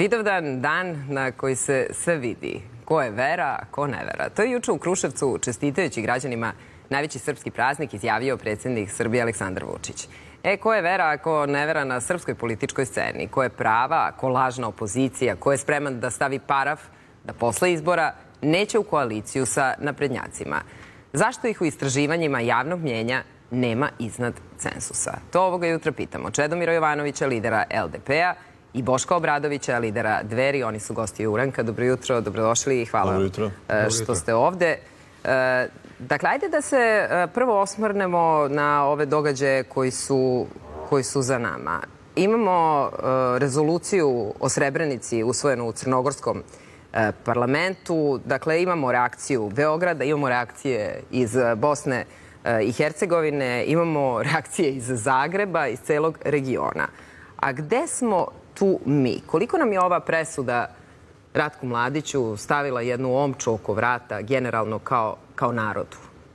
Vidovdan dan na koji se sve vidi. Ko je vera, a ko ne vera. To je juče u Kruševcu, čestitajući građanima najveći srpski praznik, izjavio predsjednik Srbije Aleksandar Vučić. Ko je vera, a ko ne vera na srpskoj političkoj sceni? Ko je prava, a ko lažna opozicija? Ko je spreman da stavi paraf da posle izbora neće u koaliciju sa naprednjacima? Zašto ih u istraživanjima javnog mnjenja nema iznad cenzusa? To ovoga jutra pitamo Čedomira Jovanovića, lidera LDP-a, i Boška Obradovića, lidera Dveri. Oni su gosti Uranka. Dobro jutro, dobrodošli i hvala što ste ovde. Dakle, ajde da se prvo osvrnemo na ove događaje koji su za nama. Imamo rezoluciju o Srebrenici usvojenu u Crnogorskom parlamentu. Dakle, imamo reakciju Beograda, imamo reakcije iz Bosne i Hercegovine, imamo reakcije iz Zagreba, iz celog regiona. A gde smo tu mi? Koliko nam je ova presuda Ratku Mladiću stavila jednu omču oko vrata generalno kao narodu?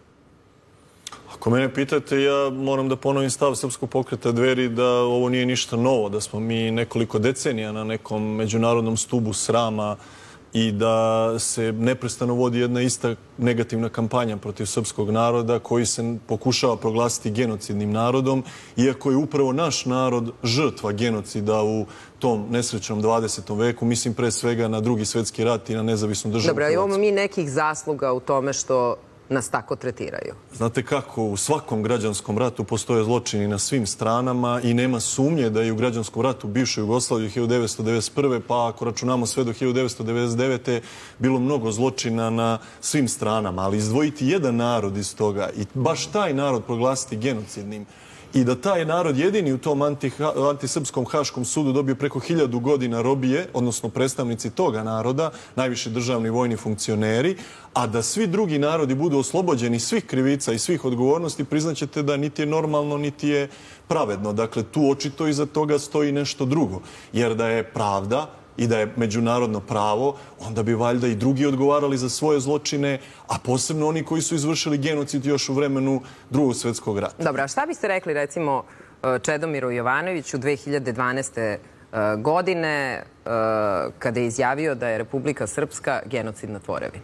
Ako mene pitate, ja moram da ponovim stav Srpskog pokreta Dveri da ovo nije ništa novo, da smo mi nekoliko decenija na nekom međunarodnom stubu srama i da se neprestano vodi jedna ista negativna kampanja protiv srpskog naroda koji se pokušava proglasiti genocidnim narodom, iako je upravo naš narod žrtva genocida u tom nesrećnom 20. veku, mislim pre svega na Drugi svetski rat i na nezavisnu državu Hrvatsku. Dobro, imamo mi nekih zasluga u tome što nas tako tretiraju. Znate kako, u svakom građanskom ratu postoje zločini na svim stranama i nema sumnje da je u građanskom ratu u bivšoj Jugoslaviji 1991. pa ako računamo sve do 1999. bilo mnogo zločina na svim stranama, ali izdvojiti jedan narod iz toga i baš taj narod proglasiti genocidnim i da taj narod jedini u tom antisrpskom Haškom sudu dobio preko 1000 godina robije, odnosno predstavnici toga naroda, najviši državni vojni funkcioneri, a da svi drugi narodi budu oslobođeni svih krivica i svih odgovornosti, priznaćete da niti je normalno, niti je pravedno. Dakle, tu očito iza toga stoji nešto drugo. Jer da je pravda i da je međunarodno pravo, onda bi valjda i drugi odgovarali za svoje zločine, a posebno oni koji su izvršili genocid još u vremenu Drugog svjetskog rata. Dobro, a šta biste rekli recimo Čedomiru Jovanoviću 2012. godine kada je izjavio da je Republika Srpska genocidna tvorevina?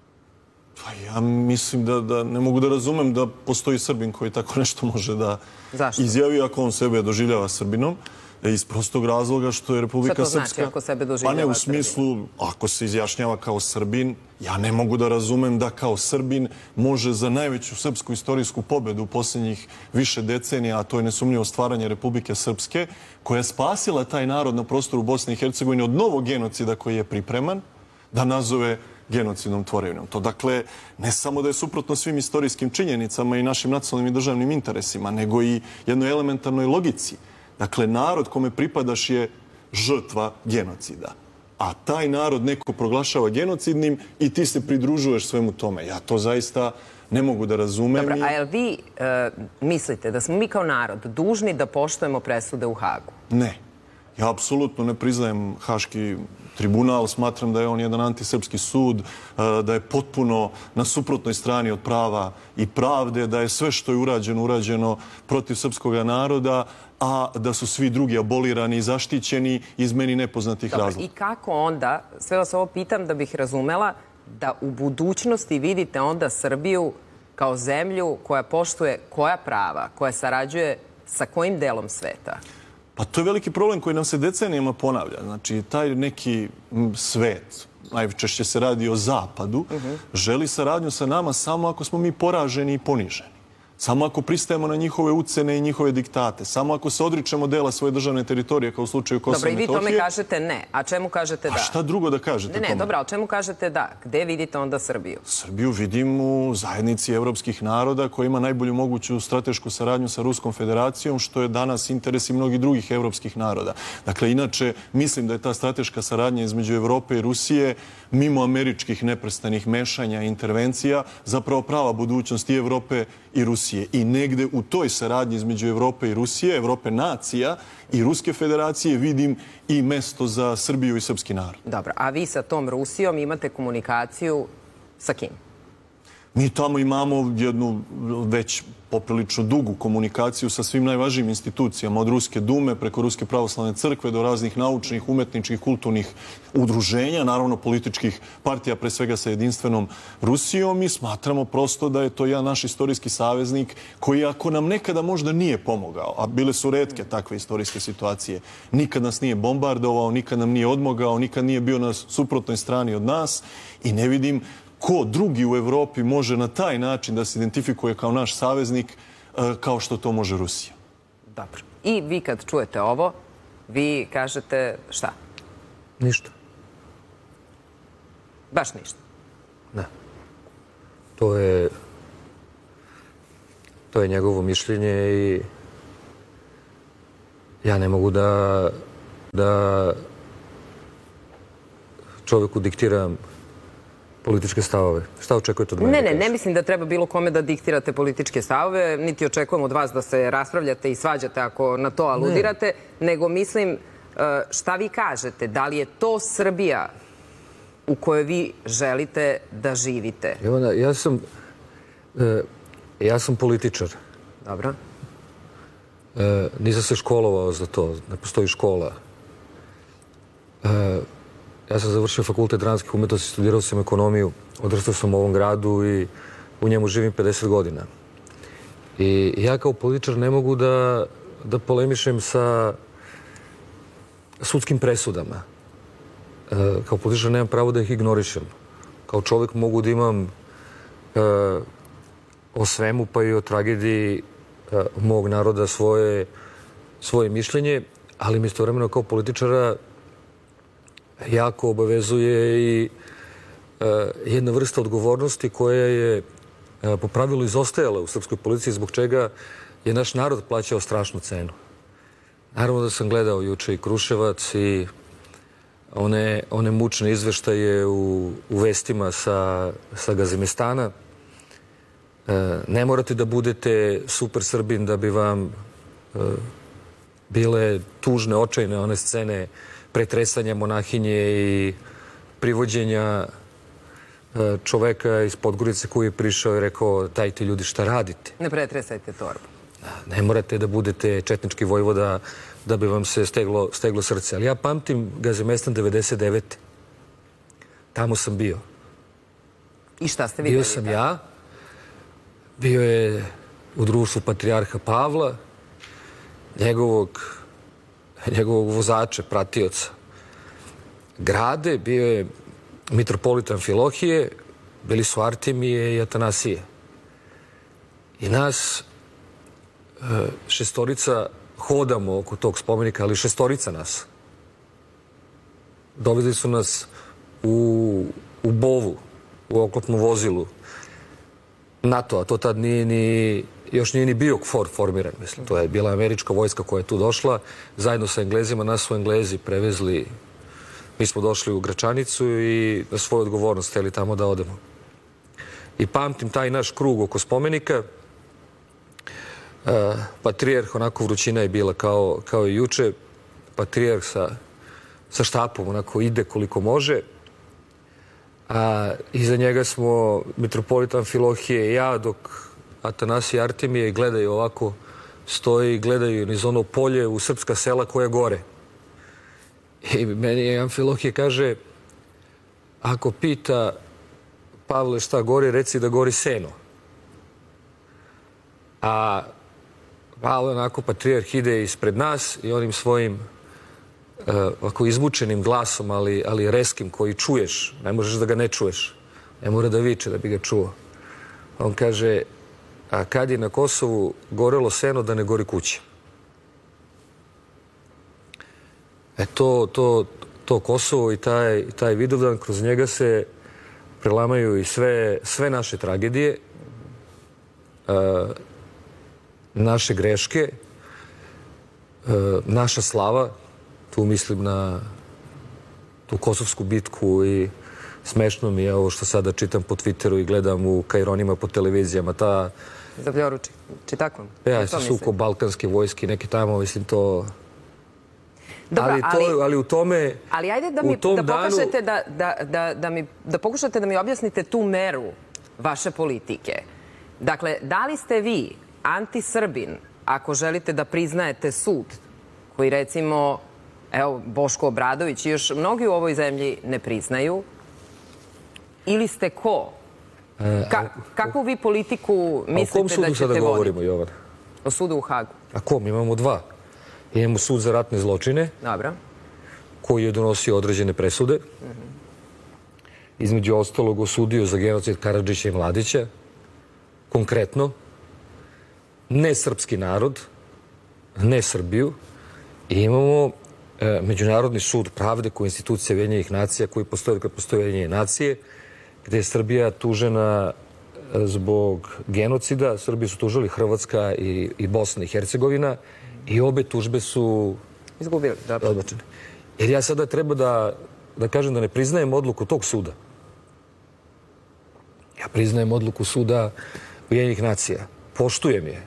Pa ja mislim da ne mogu da razumem da postoji Srbin koji tako nešto može da izjavi ako on sebe doživljava Srbinom. Iz prostog razloga što je Republika Srpska... Šta to znači ako sebe doživljava Srbin? Pa ne u smislu, ako se izjašnjava kao Srbin, ja ne mogu da razumem da kao Srbin može za najveću srpsku istorijsku pobedu u posljednjih više decenija, a to je nesumnjivo stvaranje Republike Srpske, koja je spasila taj narod na prostoru Bosne i Hercegovine od novog genocida koji je pripreman, da nazove genocidnom tvorevinom. To dakle, ne samo da je suprotno svim istorijskim činjenicama i našim nacionalnim i državnim interesima, nego i jednoj elementarnoj logici. Dakle, narod kome pripadaš je žrtva genocida. A taj narod neko proglašava genocidnim i ti se pridružuješ svemu tome. Ja to zaista ne mogu da razumem. Dobro, a jel vi mislite da smo mi kao narod dužni da poštujemo presude u Hagu? Ne. Ja apsolutno ne priznajem Haški tribunal, smatram da je on jedan antisrpski sud, da je potpuno na suprotnoj strani od prava i pravde, da je sve što je urađeno protiv srpskog naroda, a da su svi drugi abolirani i zaštićeni iz meni nepoznatih razloga. I kako onda, sve vas ovo pitam da bih razumela, da u budućnosti vidite onda Srbiju kao zemlju koja poštuje koja prava, koja sarađuje sa kojim delom sveta? Pa to je veliki problem koji nam se decenijama ponavlja. Znači, taj neki svet, najčešće se radi o Zapadu, želi saradnju sa nama samo ako smo mi poraženi i poniženi. Samo ako pristajemo na njihove ucene i njihove diktate. Samo ako se odričemo dela svoje državne teritorije, kao u slučaju Kosova i Metohije. Dobro, i vi tome kažete ne. A čemu kažete da? A šta drugo da kažete tome? Ne, dobro, ali čemu kažete da? Gde vidite onda Srbiju? Srbiju vidim u zajednici evropskih naroda koja ima najbolju moguću stratešku saradnju sa Ruskom federacijom, što je danas interes i mnogih drugih evropskih naroda. Dakle, inače, mislim da je ta strateška saradnja između Evrope i Rusije, mimo američkih neprestanih mešanja i intervencija, zapravo prava budućnost i Evrope i Rusije. I negde u toj saradnji između Evrope i Rusije, Evrope nacija i Ruske federacije vidim i mesto za Srbiju i srpski narod. Dobro, a vi sa tom Rusijom imate komunikaciju sa kim? Mi tamo imamo jednu već poprilično dugu komunikaciju sa svim najvažnijim institucijama, od Ruske dume preko Ruske pravoslavne crkve do raznih naučnih, umetničkih, kulturnih udruženja, naravno političkih partija, pre svega sa jedinstvenom Rusijom, i smatramo prosto da je to jedan naš istorijski saveznik koji, ako nam nekada možda nije pomogao, a bile su retke takve istorijske situacije, nikad nas nije bombardovao, nikad nam nije odmogao, nikad nije bio na suprotnoj strani od nas, i ne vidim ko drugi u Evropi može na taj način da se identifikuje kao naš saveznik kao što to može Rusija. Dobro. I vi kad čujete ovo, vi kažete šta? Ništa. Baš ništa? Ne. To je njegovo mišljenje i ja ne mogu da čoveku diktiram političke stavove. Šta očekujete od mene? Ne mislim da treba bilo kome da diktirate političke stavove, niti očekujem od vas da se raspravljate i svađate ako na to aludirate, nego mislim šta vi kažete, da li je to Srbija u kojoj vi želite da živite? Ivana, ja sam političar. Dobro. Nisam se školovao za to, ne postoji škola. Ja sam završio fakultet dramskih umetnosti, studirao sam ekonomiju, odrastao sam u ovom gradu i u njemu živim 50 godina. I ja kao političar ne mogu da polemišem sa sudskim presudama. Kao političar nemam pravo da ih ignorišem. Kao čovjek mogu da imam o svemu, pa i o tragediji mog naroda svoje mišljenje, ali mi istovremeno kao političara jako obavezuje i jedna vrsta odgovornosti koja je po pravilu izostajala u srpskoj policiji, zbog čega je naš narod plaćao strašnu cenu. Naravno da sam gledao juče i Kruševac i one mučne izveštaje u vestima sa Gazimestana. Ne morate da budete super Srbin da bi vam bile tužne, očajne one scene pretresanja monahinje i privođenja čoveka iz Podgorice koji je prišao i rekao: dajte ljudi, šta radite? Ne pretresajte torbu. Ne morate da budete četnički vojvoda da bi vam se steglo srce. Ali ja pamtim Gazimestan 99. Tamo sam bio. I šta ste vidjeli? Bio sam ja. Bio je u društvu patrijarha Pavla, njegovog vozača, pratioca Grade, bio je mitropolitan Amfilohije, bili su Artemije i Atanasije. I nas šestorica hodamo oko tog spomenika, ali šestorica nas. Dovezli su nas u Bovu, u oklopnom vozilu NATO, a to tad još nije ni bio KFOR formiran, mislim. To je bila američka vojska koja je tu došla. Zajedno sa Englezima, nas su Englezi prevezli. Mi smo došli u Gračanicu i na svoju odgovornost hteli tamo da odemo. I pamtim taj naš krug oko spomenika. Patrijarh, onako vrućina je bila kao i juče. Patrijarh sa štapom onako ide koliko može. A iza njega smo mitropolitan Amfilohije i ja, dok Atanasije i Artemije gledaju ovako, stoji i gledaju niz ono polje u srpska sela koja gore. I meni Amfilohije kaže: ako pita Pavle šta gori, reci da gori seno. A Pavle, onako, patrijarh ide ispred nas i onim svojim ovako izmučenim glasom, ali reskim, koji čuješ, ne možeš da ga ne čuješ. Ne mora da viče da bi ga čuo. On kaže: a kad je na Kosovu gorelo seno, da ne gori kuća. To Kosovo i taj Vidovdan, kroz njega se prelamaju i sve naše tragedije, naše greške, naša slava. Tu mislim na tu kosovsku bitku i smešno mi je ovo što sada čitam po Twitteru i gledam u kajronima po televizijama. Zavljoru Čitakvom? Ja, sa sukob balkanske vojske, neki tamo, mislim to... Ali u tome... Ali ajde da pokušate da mi objasnite tu meru vaše politike. Dakle, da li ste vi anti-Srbin ako želite da priznajete sud koji, recimo, evo, Boško Obradović i još mnogi u ovoj zemlji ne priznaju, ili ste ko? Kakvu vi politiku mislite da ćete voditi? O kom sudu sada govorimo, Jovana? O sudu u Hagu. A kom? Imamo dva. Imamo sud za ratne zločine, Dobro. koji je donosio određene presude. Između ostalog osudio za genocid Karadžića i Mladića. Konkretno, ne srpski narod, ne Srbiju. I imamo Međunarodni sud pravde koji je institucija Ujedinjenih nacija, koji postoji kad postoje Ujedinjene nacije, gde je Srbija tužena zbog genocida. Srbiju su tužili Hrvatska i Bosna i Hercegovina i obe tužbe su Izgubili, da. odbačene. Jer ja sada treba da kažem da ne priznajem odluku tog suda. Ja priznajem odluku suda Ujedinjenih nacija. Poštujem je.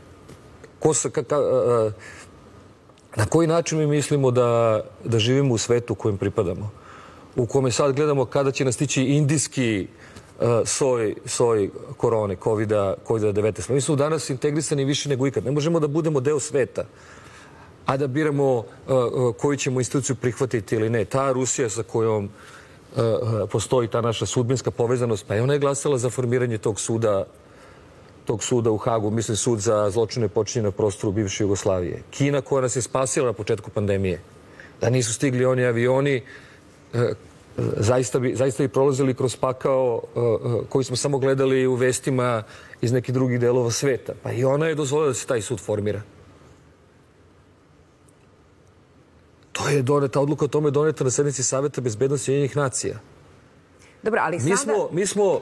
Na koji način mi mislimo da živimo u svetu u kojem pripadamo? U kome sad gledamo kada će nas stići indijski soj korone, COVID-19. Mi smo danas integrisani više nego ikad. Ne možemo da budemo deo sveta, a da biramo koju ćemo instituciju prihvatiti ili ne. Ta Rusija sa kojom postoji ta naša sudbinska povezanost, pa i ona je glasala za formiranje tog suda u Hagu, mislim sud za zločine počinjene na prostoru bivše Jugoslavije. Kina koja nas je spasila na početku pandemije. Da nisu stigli oni avioni, zaista bi prolazili kroz pakao koji smo samo gledali u vestima iz nekih drugih delova sveta. Pa i ona je dozvolila da se taj sud formira. Ta odluka o tome je doneta na sednici Saveta bezbednosti Ujedinjenih nacija. Dobro, ali sada... Mi smo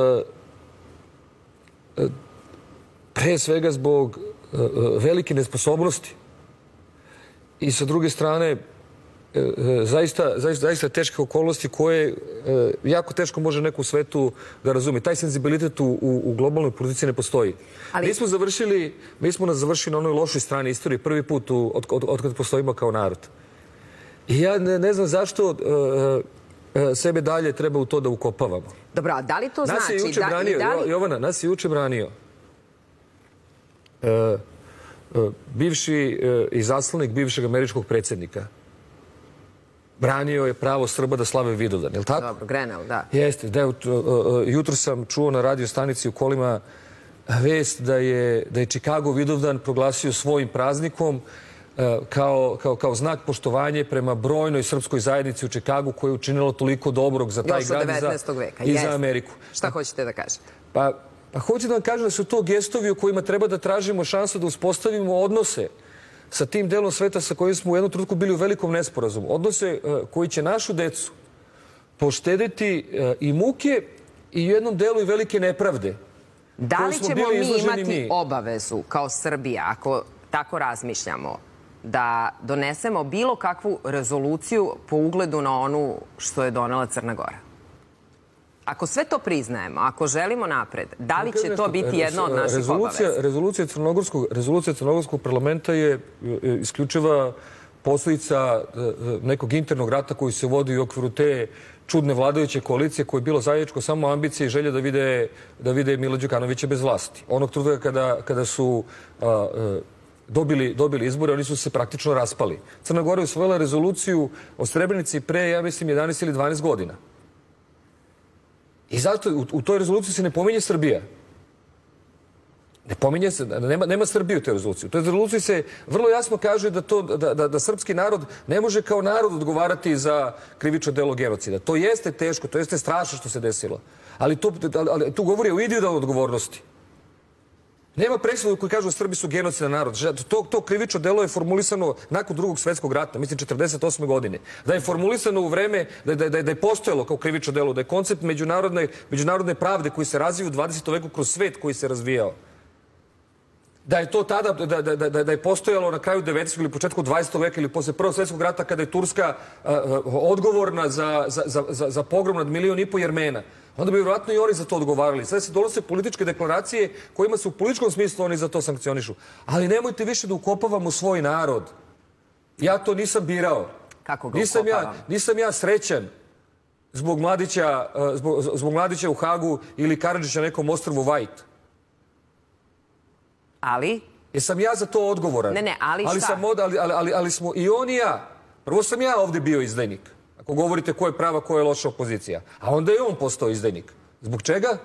pre svega zbog velike nesposobnosti i sa druge strane zaista teške okolnosti koje jako teško može neko u svetu da razume. Taj senzibilitet u globalnoj politici ne postoji. Mi smo završili na onoj lošoj strani istorije prvi put od kada postojimo kao narod. I ja ne znam zašto sebe dalje treba u to da ukopavamo. Dobro, a da li to znači... Jovana, nas je juče branio bivši izaslanik bivšeg američkog predsjednika. Branio je pravo Srba da slave Vidovdan, je li tako? Dobro, Grenell, da. Jeste. Jutro sam čuo na radio stanici u kolima vest da je Chicago Vidovdan proglasio svojim praznikom kao znak poštovanja prema brojnoj srpskoj zajednici u Chicagu koja je učinila toliko dobrog za taj grad i za Ameriku. Šta hoćete da kažete? Pa hoću da vam kažem da su to gestovi u kojima treba da tražimo šansu da uspostavimo odnose sa tim delom sveta sa kojim smo u jednom trenutku bili u velikom nesporazumu. Odnose koji će našu decu poštediti i muke i u jednom delu i velike nepravde. Da li ćemo mi imati obavezu kao Srbija, ako tako razmišljamo, da donesemo bilo kakvu rezoluciju po ugledu na onu što je donela Crna Gora? Ako sve to priznajemo, ako želimo napred, da li će to biti jedna od naših obaveza? Rezolucija Crnogorskog parlamenta je isključiva posljedica nekog internog rata koji se vodi u okviru te čudne vladajuće koalicije koje je bilo zajedničko samo ambicije i želja da vide Mila Đukanovića bez vlasti. Onog trenutka kada su dobili izbore, oni su se praktično raspali. Crna Gora je usvojila rezoluciju o Srebrenici pre, ja mislim, 11 ili 12 godina. I zato u toj rezoluciji se ne pominje Srbija. Ne pominje se, nema Srbije u toj rezoluciji. U toj rezoluciji se vrlo jasno kaže da srpski narod ne može kao narod odgovarati za krivično delo genocida. To jeste teško, to jeste strašno što se desilo. Ali tu govori o individualnoj odgovornosti. Nema presuda koji kažu da Srbi su genocidan narod. To krivično delo je formulisano nakon Drugog svjetskog rata, mislim 1948. godine. Da je formulisano u vreme, da je postojalo kao krivično delo, da je koncept međunarodne pravde koji se razvija u 20. veku kroz svet koji se razvijao. Da je to tada, da je postojalo na kraju 19. ili početku 20. veka ili posle Prvog svjetskog rata kada je Turska odgovorna za pogrom nad 1,5 miliona Jermena. Onda bi vjerojatno i oni za to odgovarali. Sada se donose političke deklaracije kojima se u političkom smislu oni za to sankcionišu. Ali nemojte više da ukopavamo svoj narod. Ja to nisam birao. Kako ga ukopavamo? Nisam ja srećan zbog Mladića u Hagu ili Karadžića na nekom ostrvu Vajt? Ali? Jesam ja za to odgovoran? Ne, ali šta? Ali smo i on i ja. Prvo sam ja ovdje bio izdajnik. Ako govorite ko je prava, ko je loša opozicija. A onda je on postao izdajnik. Zbog čega?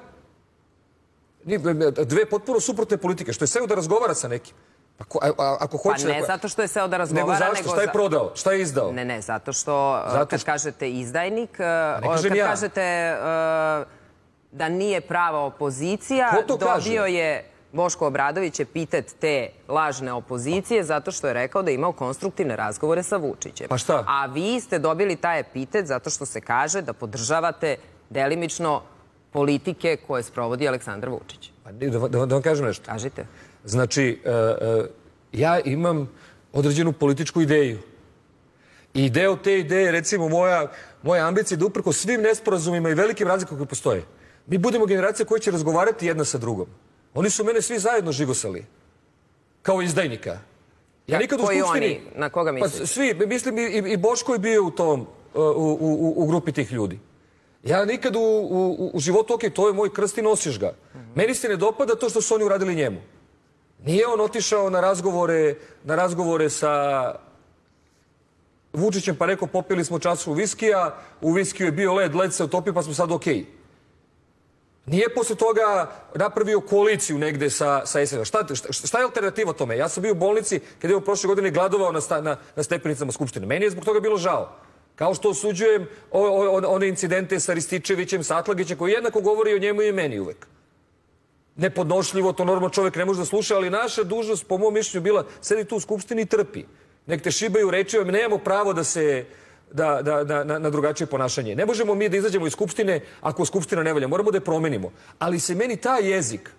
Dve potpuno suprotne politike. Što je seo da razgovara sa nekim. Ako hoće, pa ne zato što je seo da razgovara, nego zašto? Šta je prodao? Šta je izdao? Ne, zato što kad kažete izdajnik, kad kažete da nije prava opozicija, dobio je Boško Obradović epitet te lažne opozicije zato što je rekao da je imao konstruktivne razgovore sa Vučićem. Pa šta? A vi ste dobili taj epitet zato što se kaže da podržavate delimično politike koje sprovodi Aleksandar Vučić. Da vam kažem nešto. Kažite. Znači, ja imam određenu političku ideju. I deo te ideje, recimo, moja ambicija je da uprko svim nesporazumima i velikim razlikama koje postoje, mi budemo generacija koja će razgovarati jedna sa drugom. Oni su mene svi zajedno žigosali. Kao izdajnika. Ja nikad u Skupštini... Na koga mislite? Pa svi, mislim i Boško je bio u grupi tih ljudi. Ja nikad u životu, ok, to je moj krst i nosiš ga. Meni se ne dopada to što su oni uradili njemu. Nije on otišao na razgovore sa Vučićem pa rekao popili smo čašu viskija, u viskiju je bio led se otopio pa smo sad okej. Nije posle toga napravio koaliciju negde sa SNL. Šta je alternativa tome? Ja sam bio u bolnici kada je u prošle godine gladovao na stepenicama Skupštine. Meni je zbog toga bilo žao. Kao što osuđujem one incidente sa Rističevićem, sa Atlagićem, koji jednako govori o njemu i meni uvek. Nepodnošljivo, to normalno čovjek ne može da sluša, ali naša dužnost, po mom mišljenju, bila sedi tu u Skupštini i trpi. Nek te šibaju reči, mi nemamo pravo na drugačije ponašanje. Ne možemo mi da izađemo iz Skupštine ako Skupština ne valja. Moramo da je promenimo. Ali se meni taj jezik,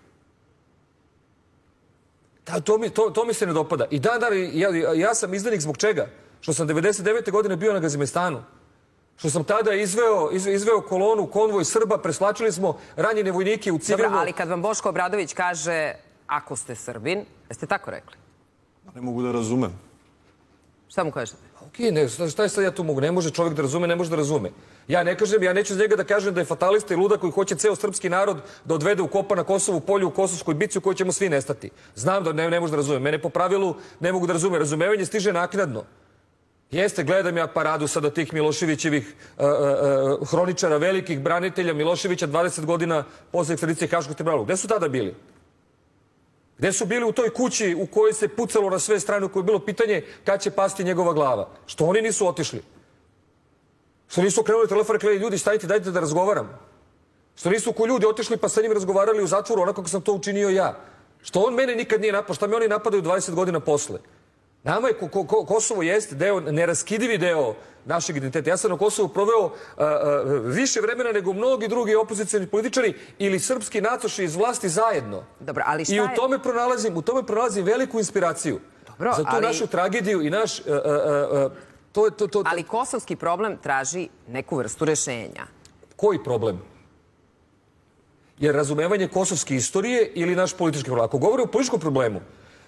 to mi se ne dopada. I ja sam izdanik zbog čega? Što sam 99. godine bio na Gazimestanu. Što sam tada izveo kolonu, konvoj Srba, preslačili smo ranjene vojnike u civilno... Dobro, ali kad vam Boško Obradović kaže ako ste Srbin, jeste tako rekli? Ne mogu da razumem. Šta mu kažete? Okej, šta je sad ja tu mogu? Ne može čovjek da razume, ne može da razume. Ja ne kažem, ja neću za njega da kažem da je fatalista i ludak koji hoće ceo srpski narod da odvede u kopa na Kosovu polju, u Kosovskoj bici u kojoj ćemo svi nestati. Znam da ne može da razume. Mene po pravilu ne mogu da razume. Razumevanje stiže naknadno. Jeste, gledam ja paradu sada tih Miloševićevih hroničara, velikih branitelja Miloševića 20 godina posle ekstradicije Haškog tribunala. Gde su tada bili? Gde su bili u toj kući u kojoj se pucalo na sve strane, u kojoj je bilo pitanje kad će pasti njegova glava? Što oni nisu otišli? Što nisu okrenuli telefon i rekli, ljudi, stanite, dajte da razgovaram? Što nisu ko ljudi otišli pa sa njim razgovarali u zatvoru onako kako sam to učinio ja? Što on mene nikad nije napao? Šta me oni napadaju 20 godina posle? Nama je Kosovo jeste neraskidivi deo našeg identiteta. Ja sam na Kosovu proveo više vremena nego mnogi drugi opozicijni političari ili srpski nacoši iz vlasti zajedno. Dobro, ali šta I u tome pronalazim veliku inspiraciju. Dobro, za tu našu tragediju i naš... Ali kosovski problem traži neku vrstu rešenja. Koji problem? Jer razumevanje kosovske istorije ili naš politički problem? Ako govorim o političkom problemu,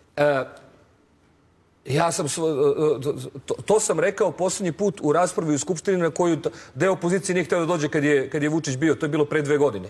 to sam rekao posljednji put u raspravi u Skupštini na koju deo opozicije nije hteo da dođe kad je Vučić bio. To je bilo pre 2 godine.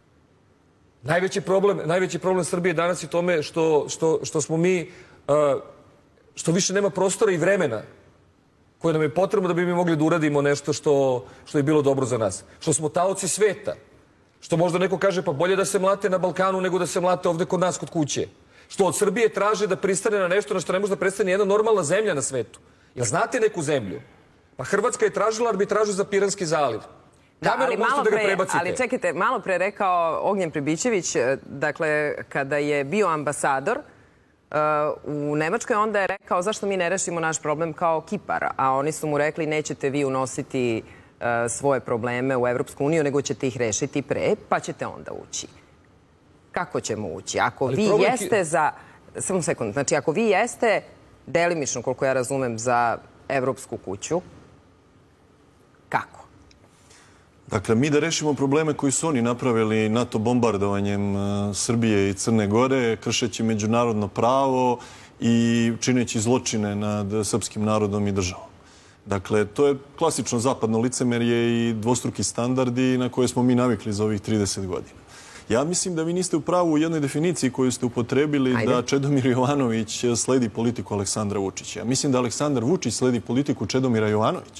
Najveći problem Srbije danas je tome što smo mi, što više nema prostora i vremena koje nam je potrebno da bi mi mogli da uradimo nešto što je bilo dobro za nas. Što smo taoci sveta. Što možda neko kaže pa bolje da se mlate na Balkanu nego da se mlate ovde kod nas kod kuće. Što od Srbije traže da pristane na nešto na što ne može da pristane jedna normalna zemlja na svetu. Jel znate neku zemlju? Pa Hrvatska je tražila arbitražu za Piranski zaliv. Kamerom možete da ga prebacite. Ali čekajte, malo pre rekao Ognjen Pribićević, dakle, kada je bio ambasador u Nemačkoj, onda je rekao zašto mi ne rešimo naš problem kao Kipar, a oni su mu rekli nećete vi unositi svoje probleme u Evropsku uniju, nego ćete ih rešiti pre, pa ćete onda ući. Kako ćemo ući? Ako vi jeste za... Samo sekund. Znači, ako vi jeste delimično, koliko ja razumem, za Evropsku kuću, kako? Dakle, mi da rešimo probleme koji su oni napravili NATO bombardovanjem Srbije i Crne Gore, kršeći međunarodno pravo i čineći zločine nad srpskim narodom i državom. Dakle, to je klasično zapadno licemerje i dvostruki standardi na koje smo mi navikli za ovih 30 godina. Ja mislim da vi niste u pravu u jednoj definiciji koju ste upotrebili da Čedomir Jovanović sledi politiku Aleksandra Vučića. Ja mislim da Aleksandar Vučić sledi politiku Čedomira Jovanovića.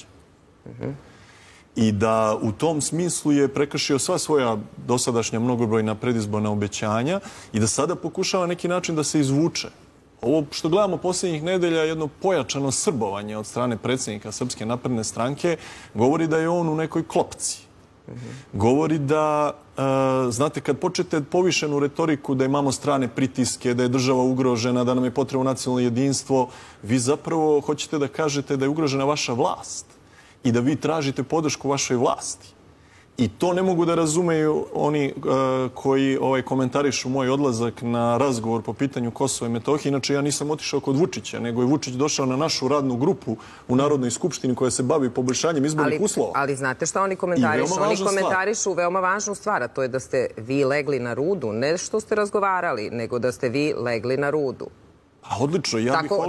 I da u tom smislu je prekršio sva svoja dosadašnja mnogobrojna predizborna obećanja i da sada pokušava neki način da se izvuče. Ovo što gledamo posljednjih nedelja, jedno pojačano srbovanje od strane predsjednika Srpske napredne stranke, govori da je on u nekoj klopci. Govori da, znate, kad počete povišenu retoriku da imamo strane pritiske, da je država ugrožena, da nam je potrebno nacionalno jedinstvo, vi zapravo hoćete da kažete da je ugrožena vaša vlast i da vi tražite podršku vašoj vlasti. I to ne mogu da razumeju oni koji komentarišu moj odlazak na razgovor po pitanju Kosova i Metohije. Inače, ja nisam otišao kod Vučića, nego je Vučić došao na našu radnu grupu u Narodnoj skupštini koja se bavi poboljšanjem izbornih uslova. Ali znate šta oni komentarišu? Oni komentarišu veoma važnu stvar, a to je da ste vi legli na rudu. Ne što ste razgovarali, nego da ste vi legli na rudu. A odlično,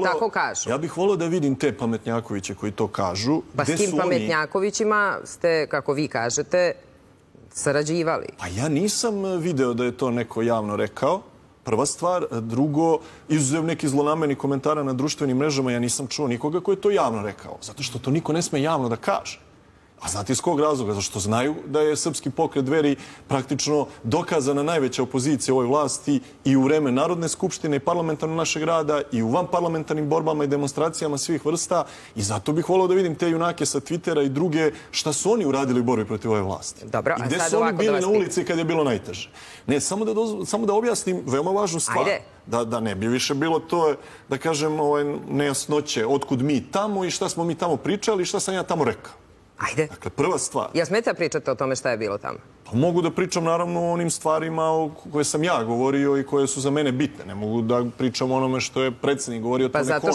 ja bih volio da vidim te pametnjakoviće koji to kažu. Pa s tim pametnjakovićima ste, kako vi kažete, sarađivali. Pa ja nisam video da je to neko javno rekao. Prva stvar. Drugo, izuzev neki zlonameni komentara na društvenim mrežama, ja nisam čuo nikoga koji je to javno rekao. Zato što to niko ne sme javno da kaže. A znate iz kog razloga? Zato što znaju da je Srpski pokret Dveri praktično dokazana najveća opozicija ovoj vlasti i u vreme Narodne skupštine i parlamentarnog našeg rada i u vanparlamentarnim borbama i demonstracijama svih vrsta. I zato bih volio da vidim te junake sa Twittera i druge šta su oni uradili u borbi protiv ove vlasti. I gde su oni bili na ulici kad je bilo najteže. Ne, samo da objasnim veoma važnu stvar. Da ne bi više bilo to, da kažem, nejasnoće otkud mi tamo i šta smo mi tamo pričali i šta sam ja tamo rekao. Ajde. Dakle, prva stvar. Ja smete da pričate o tome šta je bilo tamo? Pa mogu da pričam, naravno, o onim stvarima o koje sam ja govorio i koje su za mene bitne. Ne mogu da pričam o onome što je predsjednik govorio. Pa zato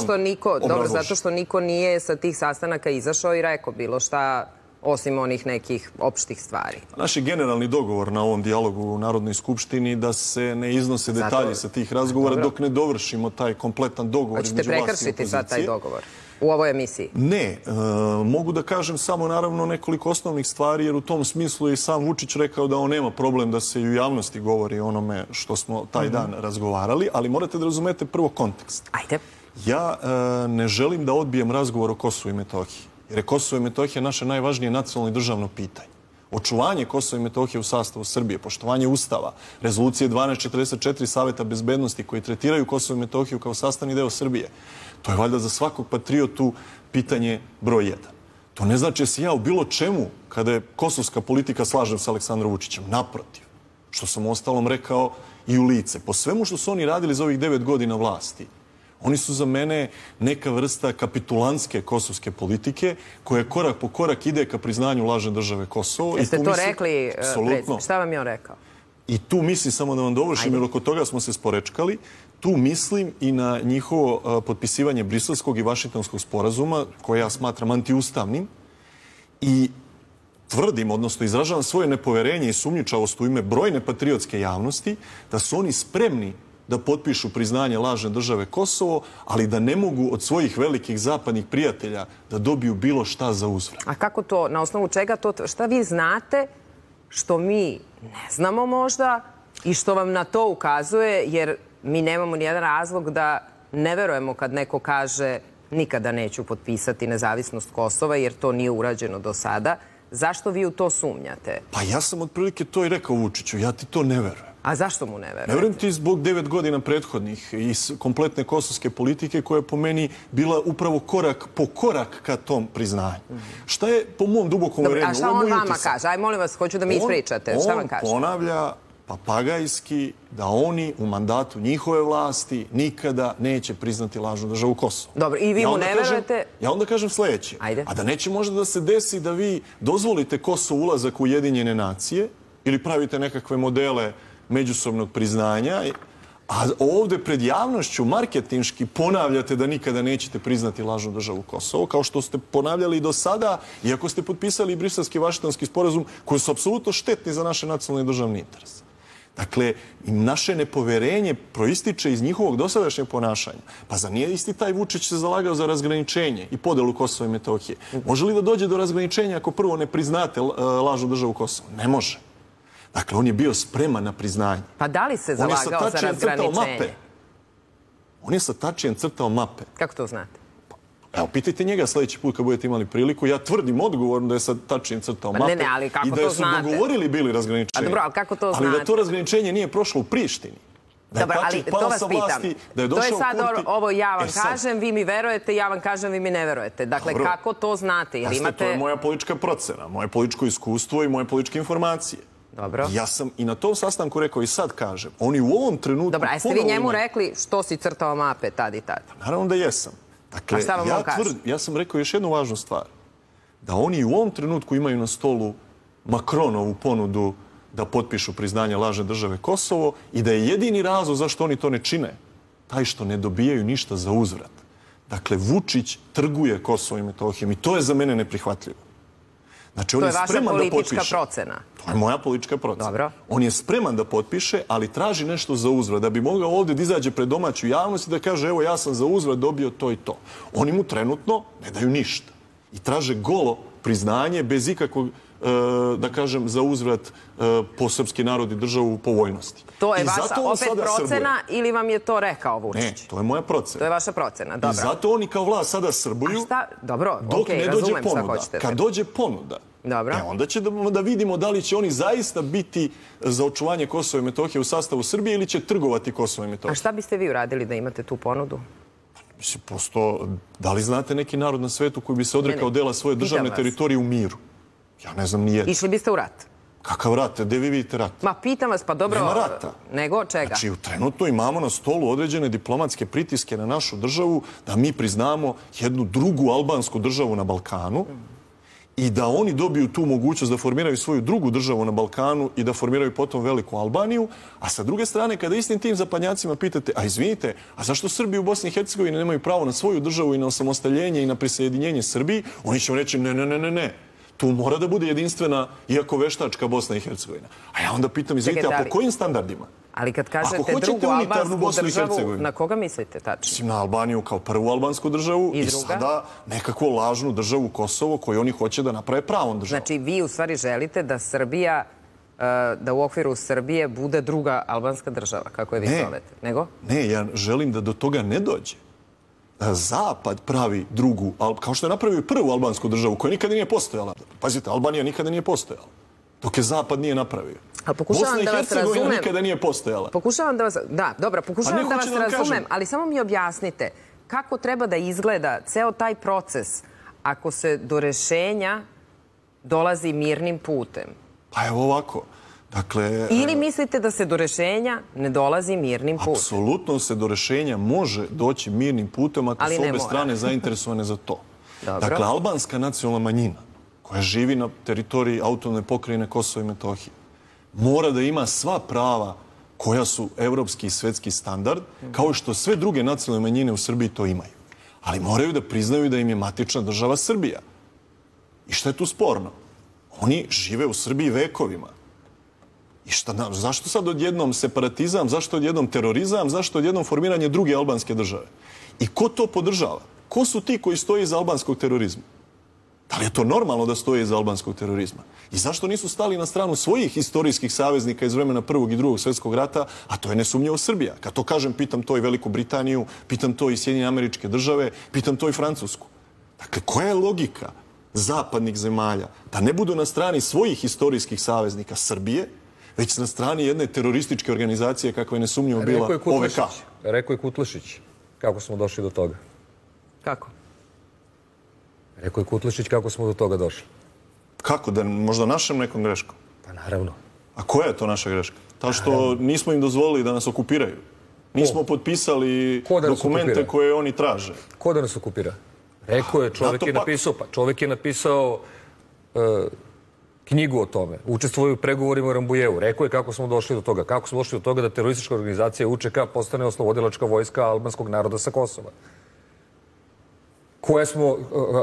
što niko nije sa tih sastanaka izašao i rekao bilo šta osim onih nekih opštih stvari. Naš je generalni dogovor na ovom dijalogu u Narodnoj skupštini da se ne iznose detalji sa tih razgovora dok ne dovršimo taj kompletan dogovor između vlasti i opozicije. Hoćete prekršiti sad taj dogovor u ovoj emisiji? Ne. Mogu da kažem samo naravno nekoliko osnovnih stvari, jer u tom smislu je i sam Vučić rekao da on nema problem da se i u javnosti govori o onome što smo taj dan razgovarali, ali morate da razumete prvo kontekst. Ajde. Ja ne želim da odbijem razgovor o Kosovu i Metohiji, jer je Kosovo i Metohija naše najvažnije nacionalno i državno pitanje. Očuvanje Kosova i Metohije u sastavu Srbije, poštovanje Ustava, rezolucije 1244 Saveta bezbednosti koji tretiraju Kosovo i Metohiju kao sastavni deo Srbije, to je valjda za svakog patriotu pitanje broj 1. To ne znači da se ja u bilo čemu, kada je kosovska politika, slažem sa Aleksandrom Vučićem. Naprotiv, što sam ostalom rekao i u lice. Po svemu što su oni radili za ovih 9 godina vlasti, oni su za mene neka vrsta kapitulantske kosovske politike koja korak po korak ide ka priznanju lažne države Kosovo. Jeste to rekli, predsjednik? Šta vam je on rekao? I tu mislim, samo da vam dovršim, jer oko toga smo se sporečkali, tu mislim i na njihovo potpisivanje Briselskog i Vašingtonskog sporazuma, koje ja smatram antiustavnim, i tvrdim, odnosno izražavam svoje nepoverenje i sumnjičavost u ime brojne patriotske javnosti, da su oni spremni da potpišu priznanje lažne države Kosovo, ali da ne mogu od svojih velikih zapadnih prijatelja da dobiju bilo šta za uzvrat. A kako to, na osnovu čega to, šta vi znate što mi ne znamo možda i što vam na to ukazuje, jer mi nemamo nijedan razlog da ne verujemo kad neko kaže nikada neću potpisati nezavisnost Kosova, jer to nije urađeno do sada. Zašto vi u to sumnjate? Pa ja sam otprilike to i rekao Vučiću, ja ti to ne verujem. A zašto mu ne verujete? Ne verujem ti zbog 9 godina prethodnih i kompletne kosovske politike koja je po meni bila upravo korak po korak ka tom priznanju. Šta je po mom dubokom uverenju? A šta on vama kaže? Aj, molim vas, hoću da mi ispričate. Šta vam kaže? On ponavlja papagajski da oni u mandatu njihove vlasti nikada neće priznati lažnu državu Kosovo. Dobro, i vi mu ne verujete? Ja onda kažem sljedeće. A da neće možda da se desi da vi dozvolite Kosovo ulazak u Ujedinjene nacije ili pravite nekakve modele međusobnog priznanja, a ovde pred javnošću marketinški ponavljate da nikada nećete priznati lažnu državu Kosovo, kao što ste ponavljali i do sada, iako ste potpisali i Briselski i Vašingtonski sporazum, koji su apsolutno štetni za naše nacionalne i državne interese. Dakle, naše nepoverenje proističe iz njihovog dosadašnjeg ponašanja. Pa zar nije isti taj Vučić se zalagao za razgraničenje i podelu Kosova i Metohije? Može li da dođe do razgraničenja ako prvo ne priznate lažnu državu Kosovo? Ne može. Dakle, on je bio spreman na priznanje. Pa da li se zalagao za razgraničenje? On je sa tačijem crtao mape. Kako to znate? Evo, pitajte njega sljedeći put kad budete imali priliku. Ja tvrdim odgovorno da je sa tačijem crtao mape i da su dogovorili bili razgraničenje. Dobro, ali kako to znate? Ali da to razgraničenje nije prošlo u Prištini. Dobro, ali to vas pitam. To je sad ovo ja vam kažem, vi mi verujete, ja vam kažem, vi mi ne verujete. Dakle, kako to znate? To je moja politička procena, moje političko iskustvo i moje političke informacije. Dobro. Ja sam i na tom sastanku rekao i sad kažem. Oni u ovom trenutku... Dobro, a jeste vi njemu rekli što si crtao mape tad i tad? Naravno da jesam. Dakle, ja sam rekao još jednu važnu stvar. Da oni u ovom trenutku imaju na stolu Macronovu ponudu da potpišu priznanje lažne države Kosovo i da je jedini razlog zašto oni to ne čine taj što ne dobijaju ništa za uzvrat. Dakle, Vučić trguje Kosovo i Metohijom i to je za mene neprihvatljivo. Znači, to je vaša politička procena. To je moja politička procena. Dobro. On je spreman da potpiše, ali traži nešto za uzvrat. Da bi mogao ovdje da izađe pred domaću javnost i da kaže evo ja sam za uzvrat dobio to i to. Oni mu trenutno ne daju ništa. I traže golo priznanje bez ikakvog, da kažem, za uzvrat po srpski narod i državu po vojnosti. To je vaša opet procena ili vam je to rekao Vučić? Ne, to je moja procena. To je vaša procena, dobro. I zato oni kao vlast sada srbuju dok ne dođe ponuda. Kad dođe ponuda, onda ćemo da vidimo da li će oni zaista biti za očuvanje Kosova i Metohije u sastavu Srbije ili će trgovati Kosovo i Metohije. A šta biste vi uradili da imate tu ponudu? Mislim, prosto, da li znate neki narod na svetu koji bi se odrekao dela svoje državne teritorije u miru? Ja ne znam ni jedan. Išli biste u rat? Kakav rat? Gde vi vidite rat? Ma, pitam vas, pa dobro... Nema rata. Nego čega? Znači, trenutno imamo na stolu određene diplomatske pritiske na našu državu da mi priznamo jednu drugu albansku državu na Balkanu i da oni dobiju tu mogućnost da formiraju svoju drugu državu na Balkanu i da formiraju potom veliku Albaniju, a sa druge strane, kada istim tim zapadnjacima pitate, a izvinite, a zašto Srbi u Bosni i Hercegovini nemaju pravo na svoju državu i na osamostaljenje i na prisjedinjenje Srbiji, oni će vam reći ne. Tu mora da bude jedinstvena, iako veštačka Bosna i Hercegovina. A ja onda pitam, izvinite, a po kojim standardima? Ali kad kažete drugu albansku državu, na koga mislite tačno? Mislim, na Albaniju kao prvu albansku državu i sada nekakvu lažnu državu Kosovo koju oni hoće da naprave pravom državom. Znači, vi u stvari želite da Srbija, da u okviru Srbije bude druga albanska država, kako je vi zovete? Nego? Ne, ja želim da do toga ne dođe. Zapad pravi drugu, kao što je napravio i prvu albansku državu koja nikada nije postojala. Pazite, Albanija nikada nije postojala. Dok je Zapad nije napravio. Bosna i Hercegovina nikada nije postojala. Pokušavam da vas... Da, dobro, pokušavam da vas razumem, ali samo mi objasnite kako treba da izgleda ceo taj proces ako se do rešenja dolazi mirnim putem. Pa evo ovako. Ili mislite da se do rešenja ne dolazi mirnim putem? Apsolutno se do rešenja može doći mirnim putem ako su obe strane zainteresovane za to. Dakle, albanska nacionalna manjina koja živi na teritoriji autonomne pokrajine Kosova i Metohije mora da ima sva prava koja su evropski i svetski standard, kao što sve druge nacionalne manjine u Srbiji to imaju. Ali moraju da priznaju da im je matična država Srbija. I šta je tu sporno? Oni žive u Srbiji vekovima. I zašto sad odjednom separatizam, zašto odjednom terorizam, zašto odjednom formiranje druge albanske države? I ko to podržava? Ko su ti koji stoje iza albanskog terorizma? Da li je to normalno da stoje iza albanskog terorizma? I zašto nisu stali na stranu svojih istorijskih saveznika iz vremena Prvog i Drugog svjetskog rata, a to je nesumnjivo Srbija? Kad to kažem, pitam to i Veliku Britaniju, pitam to i Sjedinjene Američke Države, pitam to i Francusku. Dakle, koja je logika zapadnih zemalja da ne budu na strani svojih istorijskih saveznika Srbije, već na strani jedne terorističke organizacije kakva je nesumnjivo bila OVK? Rekao je Kutlešić. Kako smo došli do toga? Kako? Rekao je Kutlešić kako smo do toga došli. Kako? Da možda našem nekom greškom? Pa naravno. A koja je to naša greška? Ta što nismo im dozvolili da nas okupiraju. Nismo potpisali dokumente koje oni traže. Ko da nas okupira? Rekao je, čovjek je napisao knjigu o tome. Učestvuje u pregovorima u Rambujevu. Rekao je kako smo došli do toga. Kako smo došli do toga da teroristička organizacija UČK postane oslobodilačka vojska albanskog naroda sa Kosova.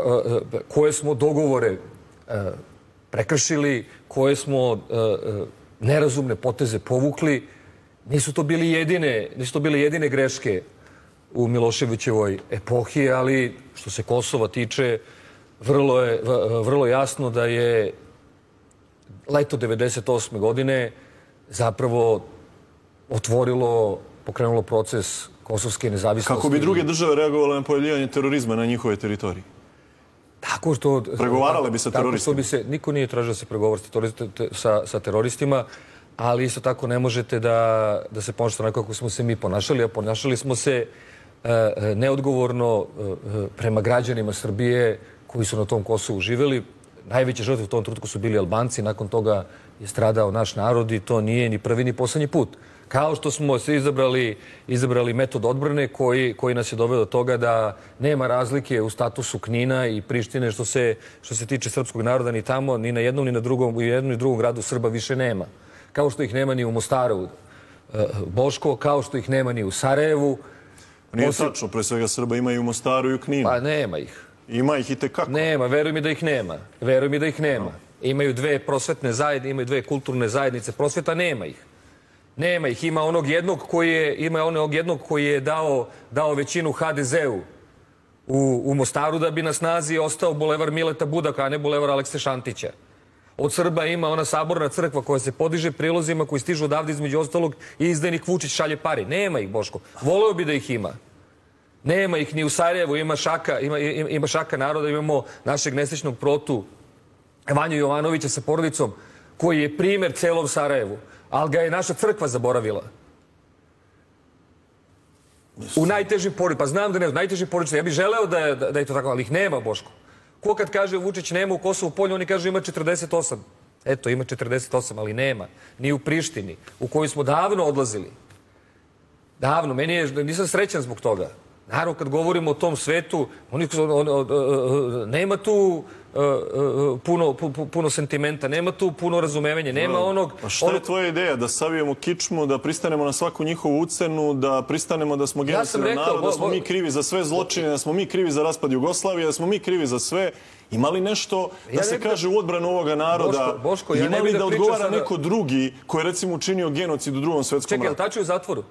Koje smo dogovore prekršili, koje smo nerazumne poteze povukli. Nisu to bile jedine greške u Miloševićevoj epohi, ali što se Kosova tiče, vrlo jasno da je leto 98. godine zapravo pokrenulo proces kosovske nezavisnosti. Kako bi druge države reagovale na pojavljivanje terorizma na njihove teritoriji? Tako što... Pregovarale bi sa teroristima? Niko nije tražio da se pregovara sa teroristima, ali isto tako ne možete da se ponašate onako kako smo se mi ponašali, a ponašali smo se neodgovorno prema građanima Srbije koji su na tom Kosovu živeli. Najveće žrtve u tom trenutku su bili Albanci, nakon toga je stradao naš narod i to nije ni prvi ni poslednji put. Kao što smo se izabrali metod odbrane koji nas je doveo do toga da nema razlike u statusu Knina i Prištine što se tiče srpskog naroda ni tamo, ni na jednom, ni na drugom, u jednom i drugom gradu Srba više nema. Kao što ih nema ni u Mostaru, Boško, kao što ih nema ni u Sarajevu. Nije tačno, pre svega Srba ima i u Mostaru i u Kninu. Pa nema ih. Ima ih i tekako. Nema, veruj mi da ih nema. Imaju dve prosvetne zajednice, imaju dve kulturne zajednice prosveta, nema ih. Nema ih, ima onog jednog koji je dao većinu HDZ-u u Mostaru da bi na snazi ostao bulevar Mileta Budaka, a ne bulevar Alekse Šantića. Od Srba ima ona saborna crkva koja se podiže prilozima koji stižu odavde između ostalog i izdajnik Vučić šalje pari. Nema ih, Boško. Voleo bi da ih ima. Nema ih ni u Sarajevu, ima šaka naroda, imamo našeg nesrećnog protu Vanju Jovanovića sa porodicom koji je primer celom Sarajevu, ali ga je naša crkva zaboravila. U najtežim porodicama, pa znam da ne, u najtežim porodicama, ja bih želeo da je to tako, ali ih nema, Boško. Ko kad kaže Vučić nema u Kosovu polju, oni kažu ima 48. Eto, ima 48, ali nema. Ni u Prištini, u koju smo davno odlazili. Davno, nisam srećan zbog toga. Naravno, kad govorimo o tom svetu, nema tu puno sentimenta, nema tu puno razumevanja, nema onog... A šta je tvoja ideja? Da savijemo kičmu, da pristanemo na svaku njihovu ucenu, da pristanemo da smo genocidan narod, da smo mi krivi za sve zločine, da smo mi krivi za raspad Jugoslavije, da smo mi krivi za sve? Ima li nešto da se kaže u odbranu ovoga naroda? Ima li da odgovara neko drugi koji je recimo učinio genocid u Drugom svetskom ratu? Čekaj, je li tačno u zatvoru?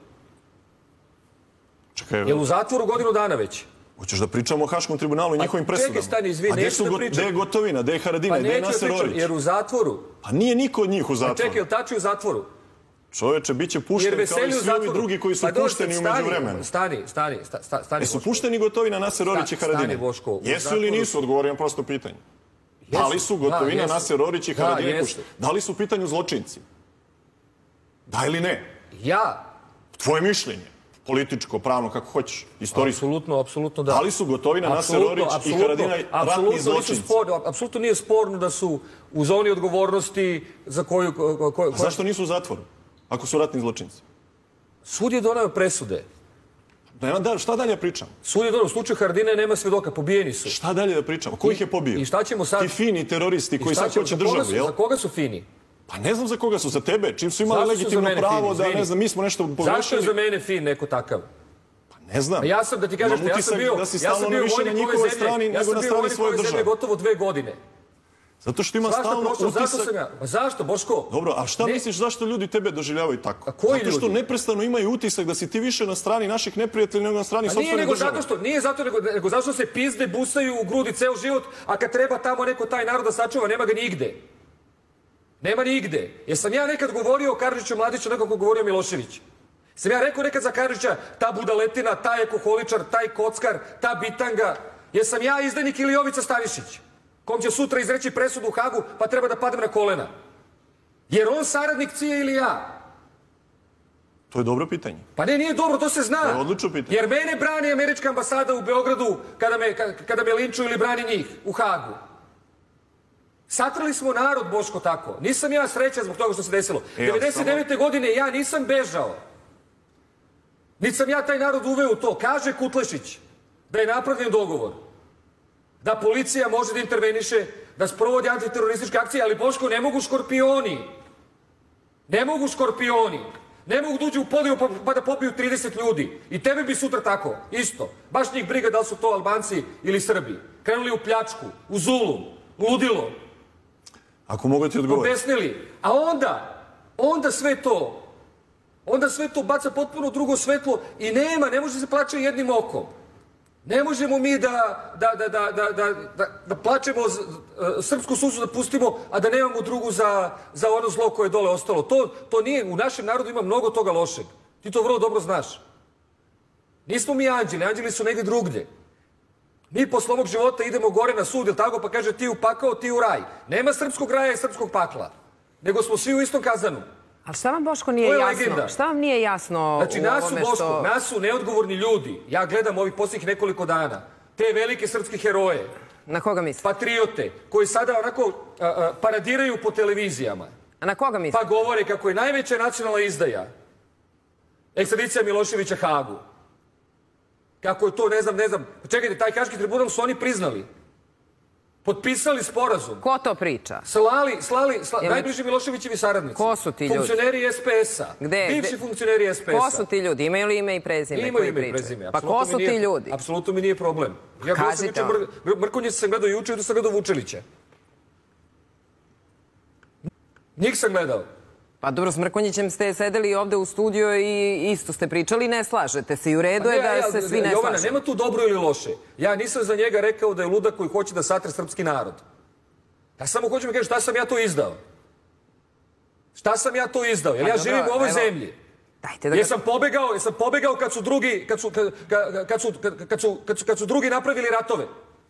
Čekaj, je li u zatvoru godinu dana već? Hoćeš da pričamo o Haškom tribunalu i njihovim presudama? Čekaj, stani, izvini, neću da pričam. Gde je Gotovina, gde je Haradinaj, gde je Naser Orić? Jer u zatvoru. Pa nije niko od njih u zatvoru. Čekaj, je li tačno u zatvoru? Čoveče, bit će pušten kao i svi ovi drugi koji su pušteni u međuvremenu. Stani. Jesu pušteni Gotovina, Naser Orić i Haradinaj? Jesu ili nisu? Odgovorim prosto pitanje. Da li su Gotovina, Naser Orić i Haradinaj pušteni? Da li su u pitanju zločinci? Da ili ne? Tvoje mišljenje. Političko, pravno, kako hoćeš, istorijsko. Apsolutno da. Da li su Gotovina, Naser Orić i Haradinaj ratni zločinci? Apsolutno nije sporno da su u zoni odgovornosti za koju... Zašto nisu u zatvoru, ako su ratni zločinci? Sud je doneo presude. Šta dalje pričamo? Sud je doneo, u slučaju Haradinaja nema svedoka, pobijeni su. Šta dalje da pričamo? Ko ih je pobio? I šta ćemo sad? Ti fini teroristi koji sad hoće državu, jel? Za koga su fini? Pa ne znam za koga su, za tebe. Čim su imali legitimno pravo da, ne znam, mi smo nešto pogrešili. Zašto je za mene fin neko takav? Pa ne znam. Ja sam, da ti kažeš, ja sam bio vojnik ove zemlje. Ja sam bio vojnik ove zemlje gotovo 2 godine. Zato što ima stalno utisak... Zašto, Boško? Dobro, a šta misliš zašto ljudi tebe doživljavaju tako? A koji ljudi? Zato što neprestano imaju utisak da si ti više na strani naših neprijatelja nego na strani sopstvene države. Nije zato, nego zato što se pizde busaju u grudi ceo život, a kad treba tamo neko taj narod da sačuva, nema ga nigde. Nema nigde. Jesam ja nekad govorio o Karadžiću Mladiću nekako govorio Milošević? Sam ja rekao nekad za Karadžića ta budaletina, taj alkoholičar, taj kockar, ta bitanga? Jesam ja izdajnik ili Jovica Stanišić? Kom će sutra izreći presudu u Hagu pa treba da padem na kolena? Jer on saradnik Cije ili ja? To je dobro pitanje. Pa ne, nije dobro, to se zna. To je odlično pitanje. Jer mene brani američka ambasada u Beogradu kada me linčuju ili brani njih u Hagu. Satrali smo narod, Boško, tako. Nisam ja srećan zbog toga što se desilo. 99. godine ja nisam bežao. Niti sam ja taj narod uveo u to. Kaže Kutlešić da je napravljen dogovor. Da policija može da interveniše, da sprovodi antiterorističke akcije, ali Boško, ne mogu škorpioni. Ne mogu škorpioni. Ne mogu da uđu u podiju pa da pobiju 30 ljudi. I tebe bi sutra tako. Isto. Baš njih briga da li su to Albanci ili Srbi. Krenuli u pljačku, u zulum, u ludilo. Ako mogu ti odgovoriti. Obesnili. A onda, onda sve to baca potpuno drugo svetlo i ne može se plaće jednim okom. Ne možemo mi da plačemo srpsku suzu, da pustimo, a da nemamo drugu za ono zlo koje je dole ostalo. To nije, u našem narodu ima mnogo toga lošeg. Ti to vrlo dobro znaš. Nismo mi anđeli, anđeli su negdje drugdje. Mi posle ovog života idemo gore na sud, ili tako, pa kaže ti u pakao, ti u raj. Nema srpskog raja i srpskog pakla, nego smo svi u istom kazanu. Ali šta vam, Boško, nije jasno? Šta vam nije jasno u ovome što... Znači, nas su neodgovorni ljudi. Ja gledam ovih posljednjih nekoliko dana. Te velike srpske heroje. Na koga mislite? Patriote, koji sada onako paradiraju po televizijama. A na koga mislite? Pa govore kako je najveća nacionalna izdaja ekstradicija Miloševića Hagu. Kako je to, ne znam. Čekajte, taj Haški tribunal su oni priznali. Potpisali sporazum. Ko to priča? Slali najbliži Miloševićevi saradnici. Ko su ti ljudi? Funkcioneri SPS-a. Bivši funkcioneri SPS-a. Ko su ti ljudi? Imaju li ime i prezime? Imaju ime i prezime. Pa ko su ti ljudi? Apsolutno mi nije problem. Ja kažite. Mrkonjić sam gledao juče i da sam gledao Vučelića. Njih sam gledao. Pa dobro, s Mrkonjićem ste sedeli ovde u studiju i isto ste pričali, ne slažete se i u redu je da se svi ne slažu. Jovana, nema tu dobro ili loše. Ja nisam za njega rekao da je ludak koji hoće da satre srpski narod. Ja samo hoću mi kažem šta sam ja to izdao. Šta sam ja to izdao? Jer ja živim u ovoj zemlji. Jesam pobegao kad su drugi napravili ratove.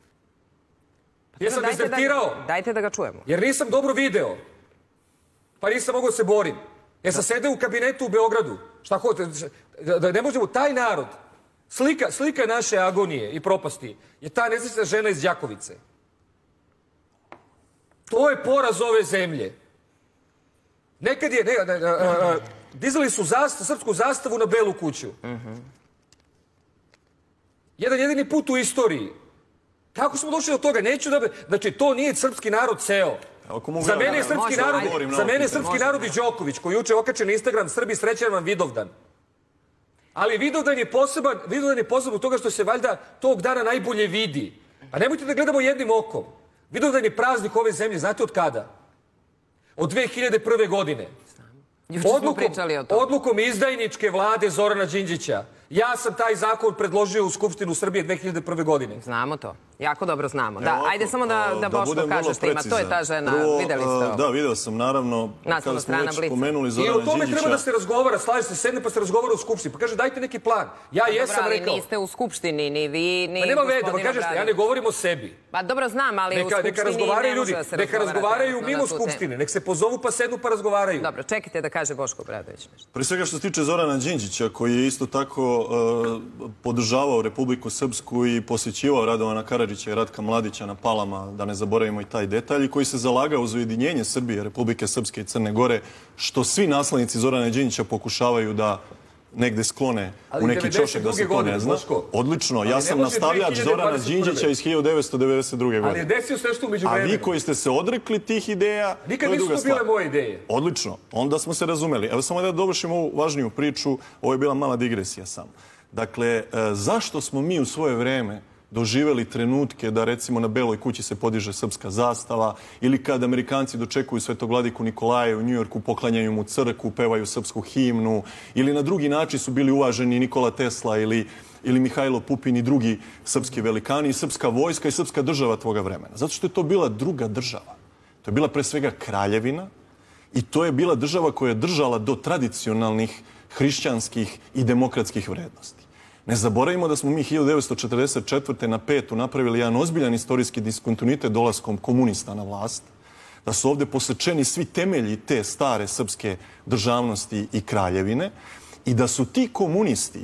Jesam dezertirao. Dajte da ga čujemo. Jer nisam dobro video. Pa nisam mogao da se borim. Jer sam sedeo u kabinetu u Beogradu. Šta hoćete? Da ne možemo, taj narod, slika naše agonije i propasti je ta nesrećna žena iz Đakovice. To je poraz ove zemlje. Nekad je, dizali su srpsku zastavu na Belu kuću. Jedan jedini put u istoriji. Kako smo došli do toga? Neću da... Znači, to nije srpski narod ceo. Za mene je srpski narod i Đoković, koji juče okačen na Instagram, Srbi srećan vam Vidovdan. Ali Vidovdan je poseban u toga što se valjda tog dana najbolje vidi. A nemojte da gledamo jednim okom. Vidovdan je praznik ove zemlje, znate od kada? Od 2001. godine. Odlukom izdajničke vlade Zorana Đinđića. Ja sam taj zakon predložio u Skupštinu Srbije 2001. godine. Znamo to. Jako dobro znamo. Da, ajde samo da Boško kaže što ima. To je ta žena. Videli ste ovo. Da, video sam, naravno. Naslovna strana Blica. I o tome treba da se razgovara. Slaži se, sedne pa se razgovara u Skupštini. Pa kaže, dajte neki plan. Ja jesam rekao. Ali niste u Skupštini, ni vi, ni gospodina Obradović. Pa nema vede, pa kažeš, ja ne govorim o sebi. Pa dobro znam, ali u Skupštini ne može da se razgovarate. Neka razgovaraju mimo Skupštine. Nek se pozovu pa sednu pa razgovaraju. Dobro, čekajte da kaže Boško Obradović nešto. Pre svega što se tiče Zorana Đinđića, koji je isto tako podržavao Republiku Srpsku i posjećivao Radovana Karadžića i Ratka Mladića na Palama, da ne zaboravimo i taj detalj, koji se zalagao uz ujedinjenje Srbije, Republike Srpske i Crne Gore, što svi naslednici Zorana Đinđića pokušavaju da negde sklone u neki čošak da se to ne zna. Odlično, ja sam nastavljač Zorana Đinđića iz 1992. godine. Ali je desio sve što umeđu vremenu. A vi koji ste se odrekli tih ideja, nikad nisu to bile moje ideje. Odlično, onda smo se razumeli. Evo samo da dovršimo ovu važniju priču, ovo je bila mala digresija samo. Dakle, zašto smo mi u svoje vreme doživeli trenutke da recimo na Beloj kući se podiže srpska zastava ili kad Amerikanci dočekuju Svetoglaviku Nikolaja u Njujorku, poklanjaju mu crkvu, pevaju srpsku himnu ili na drugi način su bili uvaženi Nikola Tesla ili Mihajlo Pupin i drugi srpski velikani i srpska vojska i srpska država tvoga vremena. Zato što je to bila druga država. To je bila pre svega kraljevina i to je bila država koja je držala do tradicionalnih hrišćanskih i demokratskih vrednosti. Ne zaboravimo da smo mi 1944. na 5. napravili jedan ozbiljan istorijski diskontinuitet dolaskom komunista na vlast, da su ovde posečeni svi temelji te stare srpske državnosti i kraljevine i da su ti komunisti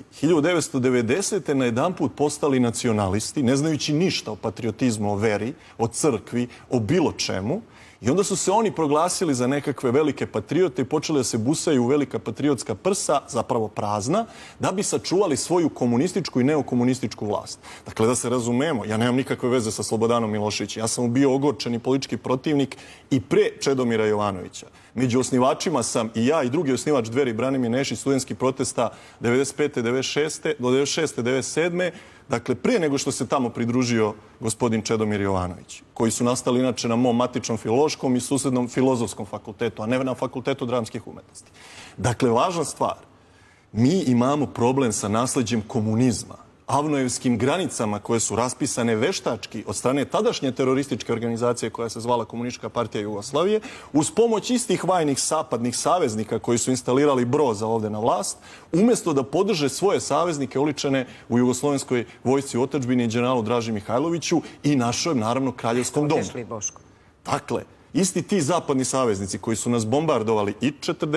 1990. na jedan put postali nacionalisti, ne znajući ništa o patriotizmu, o veri, o crkvi, o bilo čemu. I onda su se oni proglasili za nekakve velike patriote i počeli da se busaju u velika patriotska prsa, zapravo prazna, da bi sačuvali svoju komunističku i neokomunističku vlast. Dakle, da se razumemo, ja nemam nikakve veze sa Slobodanom Miloševićem. Ja sam bio ogorčeni politički protivnik i pre Čedomira Jovanovića. Među osnivačima sam i ja i drugi osnivač Dveri Branimir Nešić, studentskih protesta 95. 96. do 96. 97. Dakle, prije nego što se tamo pridružio gospodin Čedomir Jovanović, koji su nastali inače na mom matičnom filološkom i susednom filozofskom fakultetu, a ne na Fakultetu dramskih umetnosti. Dakle, važna stvar, mi imamo problem sa nasleđem komunizma, avnojevskim granicama koje su raspisane veštački od strane tadašnje terorističke organizacije koja se zvala Komunistička partija Jugoslavije, uz pomoć istih vajnih zapadnih saveznika koji su instalirali Broza ovde na vlast, umjesto da podrže svoje saveznike oličene u jugoslovenskoj vojsci u otadžbini i generalu Draži Mihajloviću i našem, naravno, kraljevskom domu. Dakle, isti ti zapadni saveznici koji su nas bombardovali i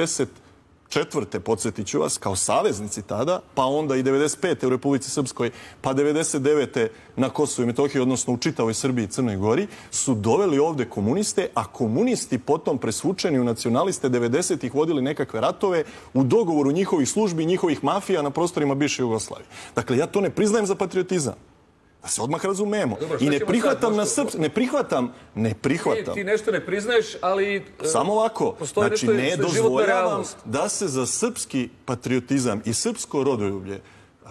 1944. podsjetit ću vas, kao saveznici tada, pa onda i 1995. u Republici Srpskoj, pa 1999. na Kosovu i Metohiji, odnosno u čitavoj Srbiji i Crnoj Gori, su doveli ovde komuniste, a komunisti potom presvučeni u nacionaliste 90-ih vodili nekakve ratove u dogovoru njihovih službi i njihovih mafija na prostorima bivše Jugoslavije. Dakle, ja to ne priznajem za patriotizam. Da se odmah razumemo. I ne prihvatam na srpski... Ne prihvatam. Ti nešto ne priznaješ, ali... Samo ovako. Znači, ne dozvoljavam da se za srpski patriotizam i srpsko rodoljublje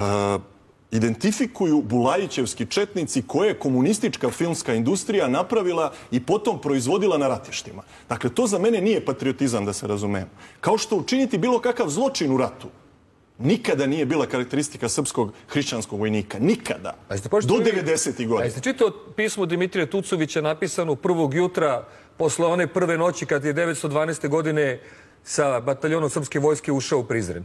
identifikuju Bulajićevski četnici koje je komunistička filmska industrija napravila i potom proizvodila na ratištima. Dakle, to za mene nije patriotizam, da se razumemo. Kao što učiniti bilo kakav zločin u ratu nikada nije bila karakteristika srpskog hrišćanskog vojnika. Nikada. Do 90. godina. Jeste čitao pismo Dimitrija Tucovića napisano 1. jutra posle one prve noći kad je 1912. godine sa bataljonom srpske vojske ušao u Prizren?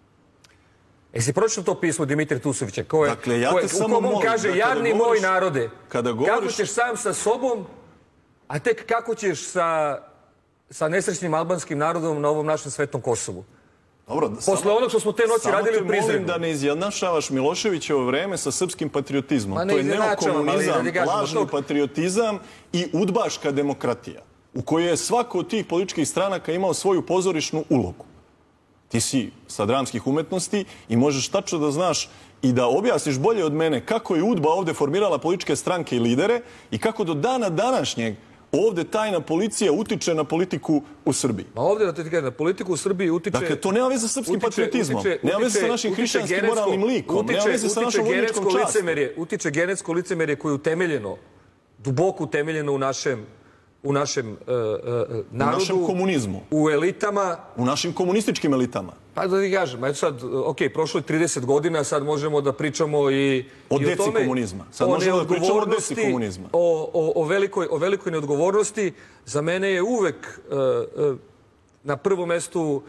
Jesi pročitao to pismo Dimitrija Tucovića? Dakle, ja te samo molim. On kaže, jadni moj narode, kako ćeš sam sa sobom, a tek kako ćeš sa nesrećnim albanskim narodom na ovom našem svetom Kosovu? Posle onog što smo te noći radili u Prizrenu. Samo te molim da ne izjednačavaš Miloševićevo vreme sa srpskim patriotizmom. To je neokomunizam, lažni patriotizam i udbaška demokratija, u kojoj je svako od tih političkih stranaka imao svoju pozorišnu ulogu. Ti si sa dramskih umetnosti i možeš tačno da znaš i da objasniš bolje od mene kako je UDBA ovde formirala političke stranke i lidere i kako do dana današnjeg ovde tajna policija utiče na politiku u Srbiji. Ma ovde, da ti kažem, na politiku u Srbiji utiče... Dakle, to nema veze sa srpskim patriotizmom, nema veze sa našim hrišćanskim moralnim likom, nema veze sa našom vojničkom častom. Utiče genetsko licemerje koje je utemeljeno, duboko utemeljeno u našem narodu, u našem komunizmu, u elitama, u našim komunističkim elitama. Pa da ti kažem, eto sad, prošlo je 30 godina, sad možemo da pričamo i o deci komunizma. Sad možemo da pričamo o deci komunizma. O velikoj neodgovornosti. Za mene je uvek na prvom mestu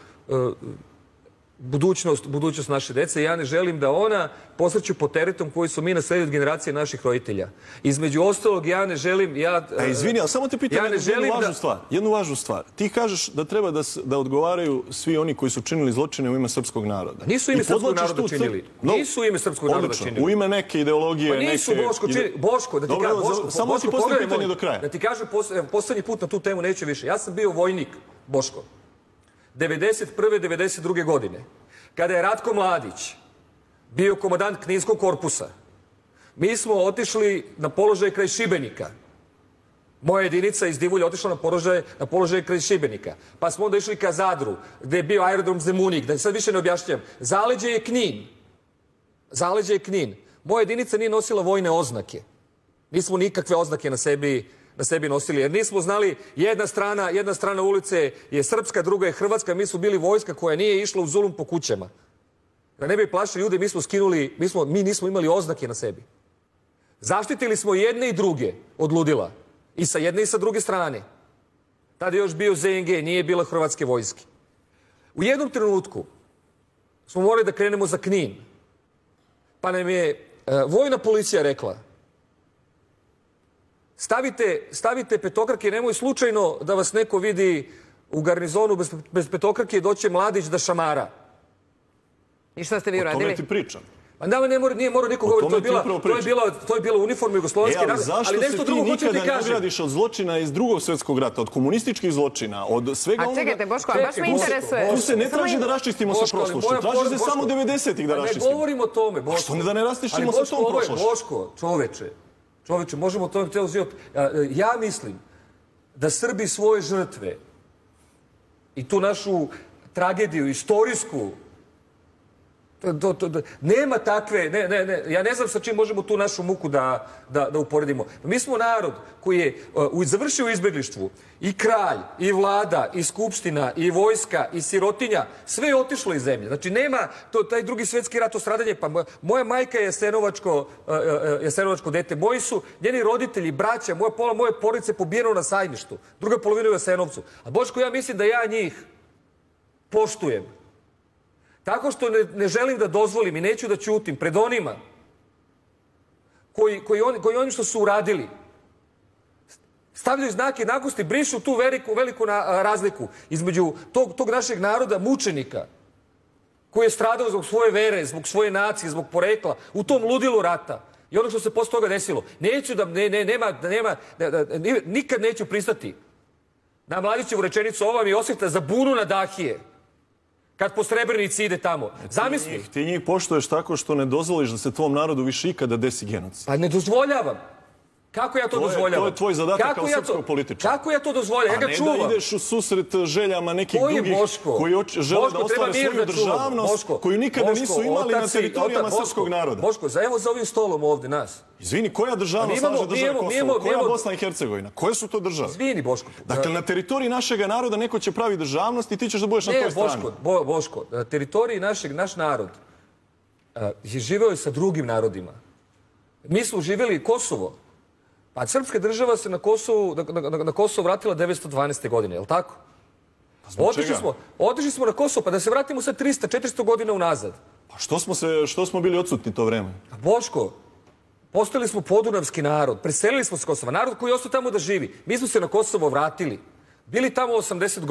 budućnost naše dece. Ja ne želim da ona posreću po teretom koji su mi nasledili od generacije naših roditelja. Između ostalog, ja ne želim... Izvini, ali samo te pitam jednu važnu stvar. Ti kažeš da treba da odgovaraju svi oni koji su činili zločine u ime srpskog naroda. Nisu ime srpskog naroda činili. Nisu ime srpskog naroda činili. U ime neke ideologije... Pa nisu, Boško, da ti kažem... Samo ti postavim pitanje do kraja. Da ti kažem, poslednji put na tu temu neću više. Ja sam bio vojnik, Boško. 1991. 1992. godine, kada je Ratko Mladić bio komandant Kninskog korpusa, mi smo otišli na položaj kraj Šibenika. Moja jedinica iz Divulja otišla na položaj kraj Šibenika. Pa smo onda išli ka Zadru, gde je bio aerodrom Zemunik, da sad više ne objašnjam. Zaleđe je Knin. Zaleđe je Knin. Moja jedinica nije nosila vojne oznake. Nismo nikakve oznake na sebi nosili, jer nismo znali jedna strana ulice je srpska, druga je hrvatska, mi smo bili vojska koja nije išla u zulum po kućama. Da ne bi plašili ljude, mi nismo imali oznake na sebi. Zaštitili smo jedne i druge od ludila. I sa jedne i sa druge strane. Tada je još bio ZNG, nije bila hrvatske vojske. U jednom trenutku smo morali da krenemo za Knin. Pa nam je vojna policija rekla: stavite petokrake, nemoj slučajno da vas neko vidi u garnizonu bez petokrake, doće Mladić da šamara. I šta ste vi uradili? O tome ti pričam. Pa nije morao niko govoriti, to je bila uniforma jugoslovenske rase. Ali zašto se ti nikada ne gradiš od zločina iz Drugog svjetskog rata, od komunističkih zločina, od svega onoga... A čekajte, Boško, a baš me interesuje... Tu se ne traži da raščistimo sa prošlošću, traži se samo 90-ih da raščistimo. Ne govorimo o tome, Boško. A što ne da ne raščistimo sa tom prošlošću? Boško, čoveče, možemo o tome cijelo život. Ja mislim da Srbi svoje žrtve i tu našu tragediju, istorijsku Nema takve, ja ne znam sa čim možemo tu našu muku da uporedimo. Mi smo narod koji je završio u izbeglištvu. I kralj, i vlada, i skupština, i vojska, i sirotinja. Sve je otišlo iz zemlje. Znači nema taj drugi svjetski rat, to stradanje. Pa moja majka je jasenovačko dete. Moji su njeni roditelji, braća, pola moje porodice pobijeno na Sajmištu. Druga polovina u Jasenovcu. A Boško, ja mislim da ja njih poštujem. Tako što ne želim da dozvolim i neću da ćutim pred onima koji onim što su uradili stavljaju znake jednakosti, brišu tu veliku razliku između tog našeg naroda mučenika koji je stradao zbog svoje vere, zbog svoje nacije, zbog porekla, u tom ludilu rata i ono što se posle toga desilo. Neću nikad neću pristati na Mladićevu rečenicu, ova mi je osveta za bunu na Dahije. Kad po Srebrenici ide tamo. Zamisli. Ti njih poštuješ tako što ne dozvoliš da se tvom narodu više ikada desi genocid. Pa ne dozvoljavam. Kako ja to dozvoljavam? To je tvoj zadatak kao srpskog političara. Kako ja to dozvoljavam? Ja ga čuvam. A ne da ideš u susret željama nekih drugih koji žele da ostvare svoju državnost koju nikada nisu imali na teritorijama srpskog naroda. Boško, evo za ovim stolom ovde nas. Izvini, koja državnost slaže država Kosovo? Koja Bosna i Hercegovina? Koje su to države? Izvini, Boško. Dakle, na teritoriji našeg naroda neko će pravi državnost i ti ćeš da budeš na toj strani. Boško, na teritoriji naš narod je živeo i sa drugim narodima. Mi smo živjeli Kosovo. Pa srpska država se na Kosovo vratila 912. godine, je li tako? Otišli smo na Kosovo, pa da se vratimo sad 300-400 godina unazad. Pa što smo bili odsutni to vreme? Boško, postali smo podunavski narod, preselili smo se Kosova, narod koji je ostao tamo da živi. Mi smo se na Kosovo vratili. Bili tamo 80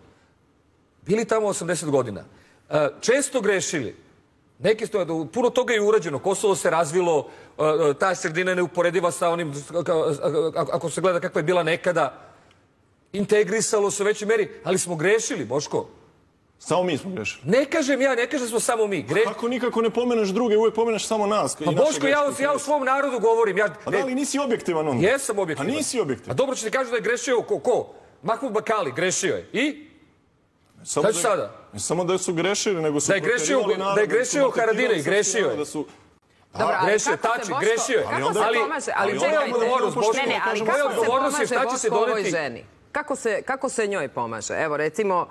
godina. Često grešili. Puno toga je urađeno. Kosovo se razvilo, ta sredina je neuporediva sa onim, ako se gleda kakva je bila nekada. Integrisalo se u većoj meri, ali smo grešili, Boško. Samo mi smo grešili. Ne kažem smo samo mi. Kako nikako ne pomeneš druge, uvijek pomeneš samo nas. Pa Boško, ja u svom narodu govorim. A da li nisi objektivan onda? Jesam objektivan. A nisi objektivan. A dobro će ti kažu da je grešio ko? Mahmud Bakali, grešio je. I? Šta ću sada? Ne samo da su grešili, nego su proterivali narod. Da je grešio Haradina i grešio je. Dobro, grešio je, tači, grešio je. Ali čekajte, ali kako se pomaže Boško ovoj ženi? Kako se njoj pomaže? Evo, recimo,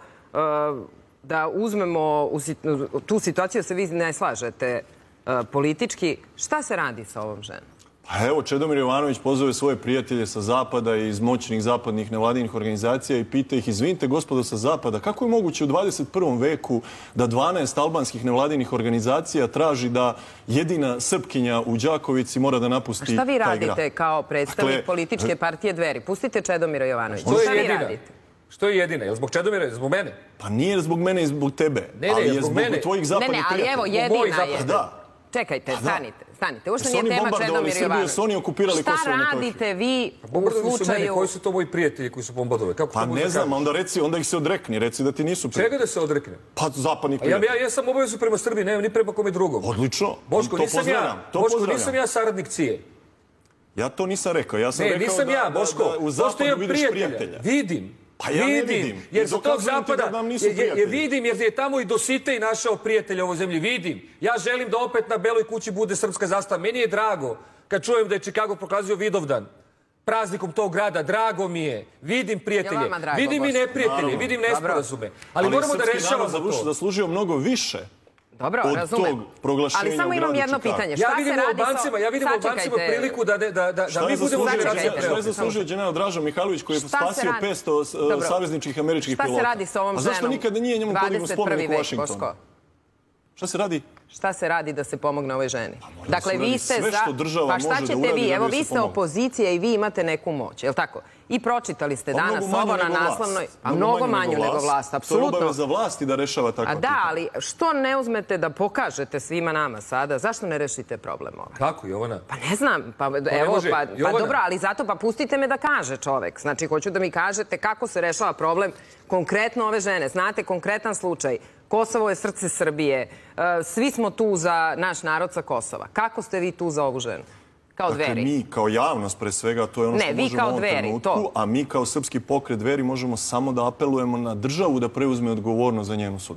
da uzmemo tu situaciju da se vi ne slažete politički, šta se radi sa ovom ženom? Pa evo, Čedomir Jovanović pozove svoje prijatelje sa Zapada i iz moćnih zapadnih nevladinih organizacija i pita ih, izvinite gospodo sa Zapada, kako je moguće u 21. veku da 12 albanskih nevladinih organizacija traži da jedina Srpkinja u Đakovici mora da napusti taj grad? A šta vi radite kao predstavnik političke partije Dveri? Pustite Čedomira Jovanovića. Šta vi radite? Što je jedina? Je li zbog Čedomira? Zbog mene? Pa nije zbog mene i zbog tebe. Ali je zbog tvojih zapadnih prijatelja. Ali evo, jedina je. Čekajte, stanite. Uopšte nije tema Čedomir Jovanović. Šta radite vi u slučaju... Koji su to moji prijatelji koji su bombardovali? Pa ne znam, onda ih se odrekni. Reci da ti nisu prijatelji. Čega da se odrekne? Pa zapadnih prijatelja. Ja sam obavezu prema Srbiji, nemam ni prema kome drugom. Odlično. Boško, nisam ja saradnik Cije. Ja to nisam rekao. Ja sam rekao da u zapadu vidiš prijatelja. Vidim. Pa ja ne vidim. Jer za tog zapada, vidim jer je tamo i Dositej našao prijatelja u ovoj zemlji. Vidim. Ja želim da opet na Beloj kući bude srpska zastava. Meni je drago kad čujem da je Čikago proglasio Vidovdan praznikom tog grada. Drago mi je. Vidim prijatelje. Vidim i neprijatelje. Vidim nesporazume. Ali moramo da rešavamo to. Ali srpski narod zaslužio mnogo više. Dobro, razumem. Ali samo imam jedno pitanje. Šta se radi Ja vidim u Albancima priliku da mi budemo generacija pre. Šta je zaslužio general Draža Mihajlović koji je spasio 500 savezničkih američkih pilota? Šta se radi sa ovom ženom? A zašto nikada nije njemu podignu spomenik u Vašingtonu? Šta se radi? Šta se radi da se pomogne ovoj ženi? Dakle, vi ste sve što država može da uradi da bi se pomogne. Pa šta ćete vi? Evo, vi ste opozicija i vi imate neku moć, je li tako? I pročitali ste danas ovo na naslovnoj... A mnogo manju nego vlast, apsolutno. To je obaveza vlasti da rešava takva pitanja. Da, ali što ne uzmete da pokažete svima nama sada? Zašto ne rešite problem ovaj? Kako, Jovana? Pa ne znam. Pa dobro, ali zato pa pustite me da kaže čovek. Znači, hoću da mi kažete kako se rešava problem konkretno ove žene. Znate, konkretan slučaj. Kosovo je srce Srbije. Svi smo tu za naš narod sa Kosova. Kako ste vi tu za ovu ženu? Kao Dveri? Dakle, mi kao javnost pre svega, to je ono što možemo u ovom trenutku, a mi kao srpski pokret Dveri možemo samo da apelujemo na državu da preuzme odgovornost za njenu sudbinu.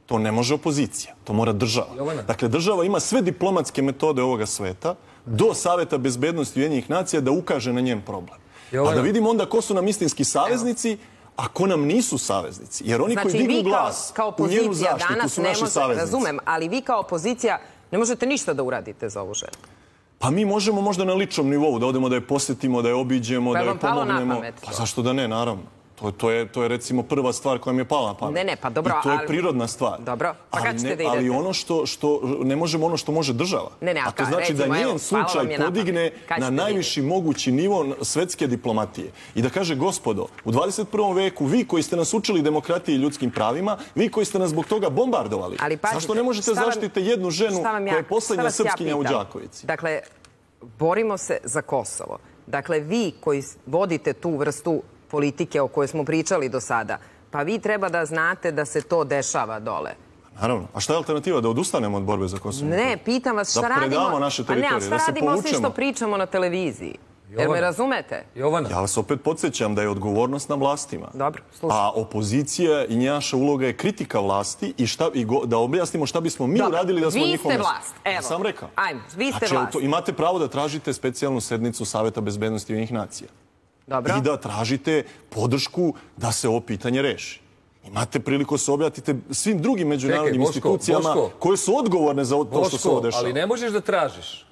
To ne može opozicija, to mora država. Dakle, država ima sve diplomatske metode ovoga sveta do Saveta bezbednosti Ujedinjenih nacija da ukaže na njen problem. A da vidimo onda ko su nam istinski saveznici, a ko nam nisu saveznici. Jer oni koji dignu glas u njenu zaštitu su naši saveznici. Razumem, ali vi kao opozicija ne možete ništa da uradite za ovu ženu. Pa mi možemo možda na ličnom nivou da odemo da je posjetimo, da je obiđemo, da je pomognemo. Pa zašto da ne, naravno. To je recimo prva stvar koja mi je pala na pamet. Ne, pa dobro, i to je prirodna stvar. Dobro, pa kad ćete da idete? Ali ono ne možemo ono što može država. A to znači da njen slučaj podigne na najviši mogući nivo svetske diplomatije. I da kaže, gospodo, u 21. veku, vi koji ste nas učili demokratiji i ljudskim pravima, vi koji ste nas zbog toga bombardovali, zašto ne možete zaštite jednu ženu koja je poslednja srpskinja u Đakovici? Dakle, borimo se za Kosovo. Dakle, vi koji vodite tu vrstu politike o kojoj smo pričali do sada, pa vi treba da znate da se to dešava dole. Naravno. A šta je alternativa? Da odustanemo od borbe za Kosovo? Ne, pitam vas šta radimo... Da predamo naše teritorije, da se povučemo. Šta radimo osim što pričamo na televiziji? Jer me razumete? Ja vas opet podsjećam da je odgovornost na vlastima. Dobro, slušaj. A opozicija i naša uloga je kritika vlasti i da objasnimo šta bismo mi uradili da smo u njihovom mjestu. Vi ste vlast, evo. Sam rekao. Ajmo, vi ste vlast. Imate pravo da tražite specijalnu sednicu Saveta bezbednosti Ujedinjenih nacija. I da tražite podršku da se ovo pitanje reši. Imate priliku se objatite svim drugim međunarodnim institucijama koje su odgovorne za to što se ovo dešava. Ali ne možeš da tražiš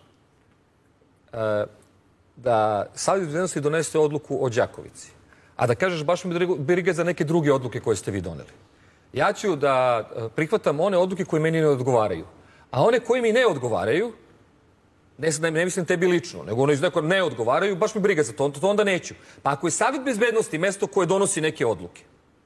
da Savet bezbednosti donese odluku o Đakovici, a da kažeš baš mi briga za neke druge odluke koje ste vi doneli. Ja ću da prihvatam one odluke koje meni ne odgovaraju, a one koje mi ne odgovaraju, ne mislim tebi lično, nego ono iz neko ne odgovaraju, baš mi briga za to onda neću. Pa ako je Savet bezbednosti mesto koje donosi neke odluke,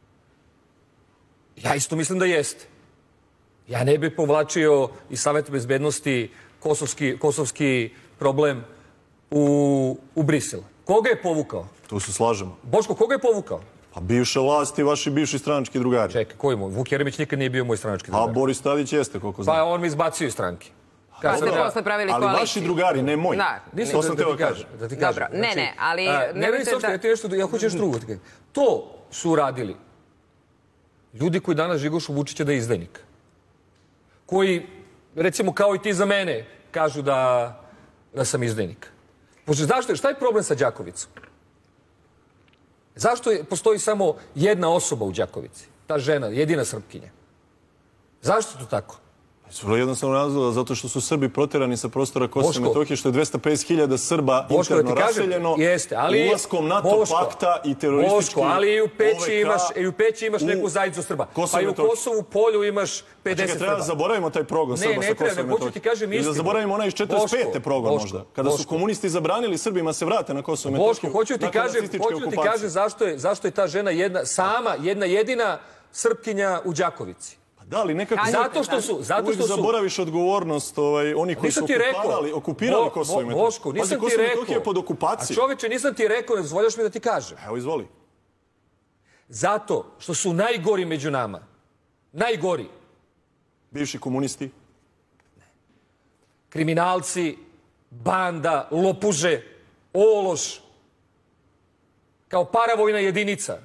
ja isto mislim da jeste. Ja ne bih povlačio iz Saveta bezbednosti kosovski problem u Brisel. Koga je povukao? Tu se slažemo. Boško, koga je povukao? Pa bivše vlasti, vaši bivši stranački drugari. Čekaj, koji moj? Vuk Jeremić nikad nije bio moj stranački drugar. A Boris Tadić jeste, koliko znam. Pa on me izbacio iz stranke. Ali vaši drugari, ne moji. To sam teo kažem. Dobro, ne, ali... Ja hoću još drugo. To su uradili ljudi koji danas žigošu Vučića da je izdajnik. Koji, recimo, kao i ti za mene, kažu da sam izdajnik. Zašto? Šta je problem sa Đakovicom? Zašto postoji samo jedna osoba u Đakovici? Ta žena, jedina Srpkinja. Zašto je to tako? Vrlo jednostavno razloga, zato što su Srbi proterani sa prostora Kosova i Metohije, što je 250.000 Srba interno raseljeno ulaskom NATO pakta i teroristički OVK. Ali i u Peći imaš neku zajednicu Srba. Pa i u Kosovu polju imaš 50 Srba. Čekaj, treba da zaboravimo taj progon Srba sa Kosova i Metohije. I da zaboravimo onaj iz 45. progon možda. Kada su komunisti zabranili Srbima se vrate na Kosovo i Metohiju. Boško, hoću ti kažem zašto je ta žena jedna jedina Srpkinja u Đakovici. Da, ali nekako uvijek zaboraviš odgovornost oni koji su okupirali Kosovo i Metohiju. Boško, nisam ti rekao. Pod okupacijom. A čoveče, nisam ti rekao, ne dozvoljaš mi da ti kažem. Evo, izvoli. Zato što su najgori među nama. Najgori. Bivši komunisti? Kriminalci, banda, lopuže, ološ, kao paravojna jedinica,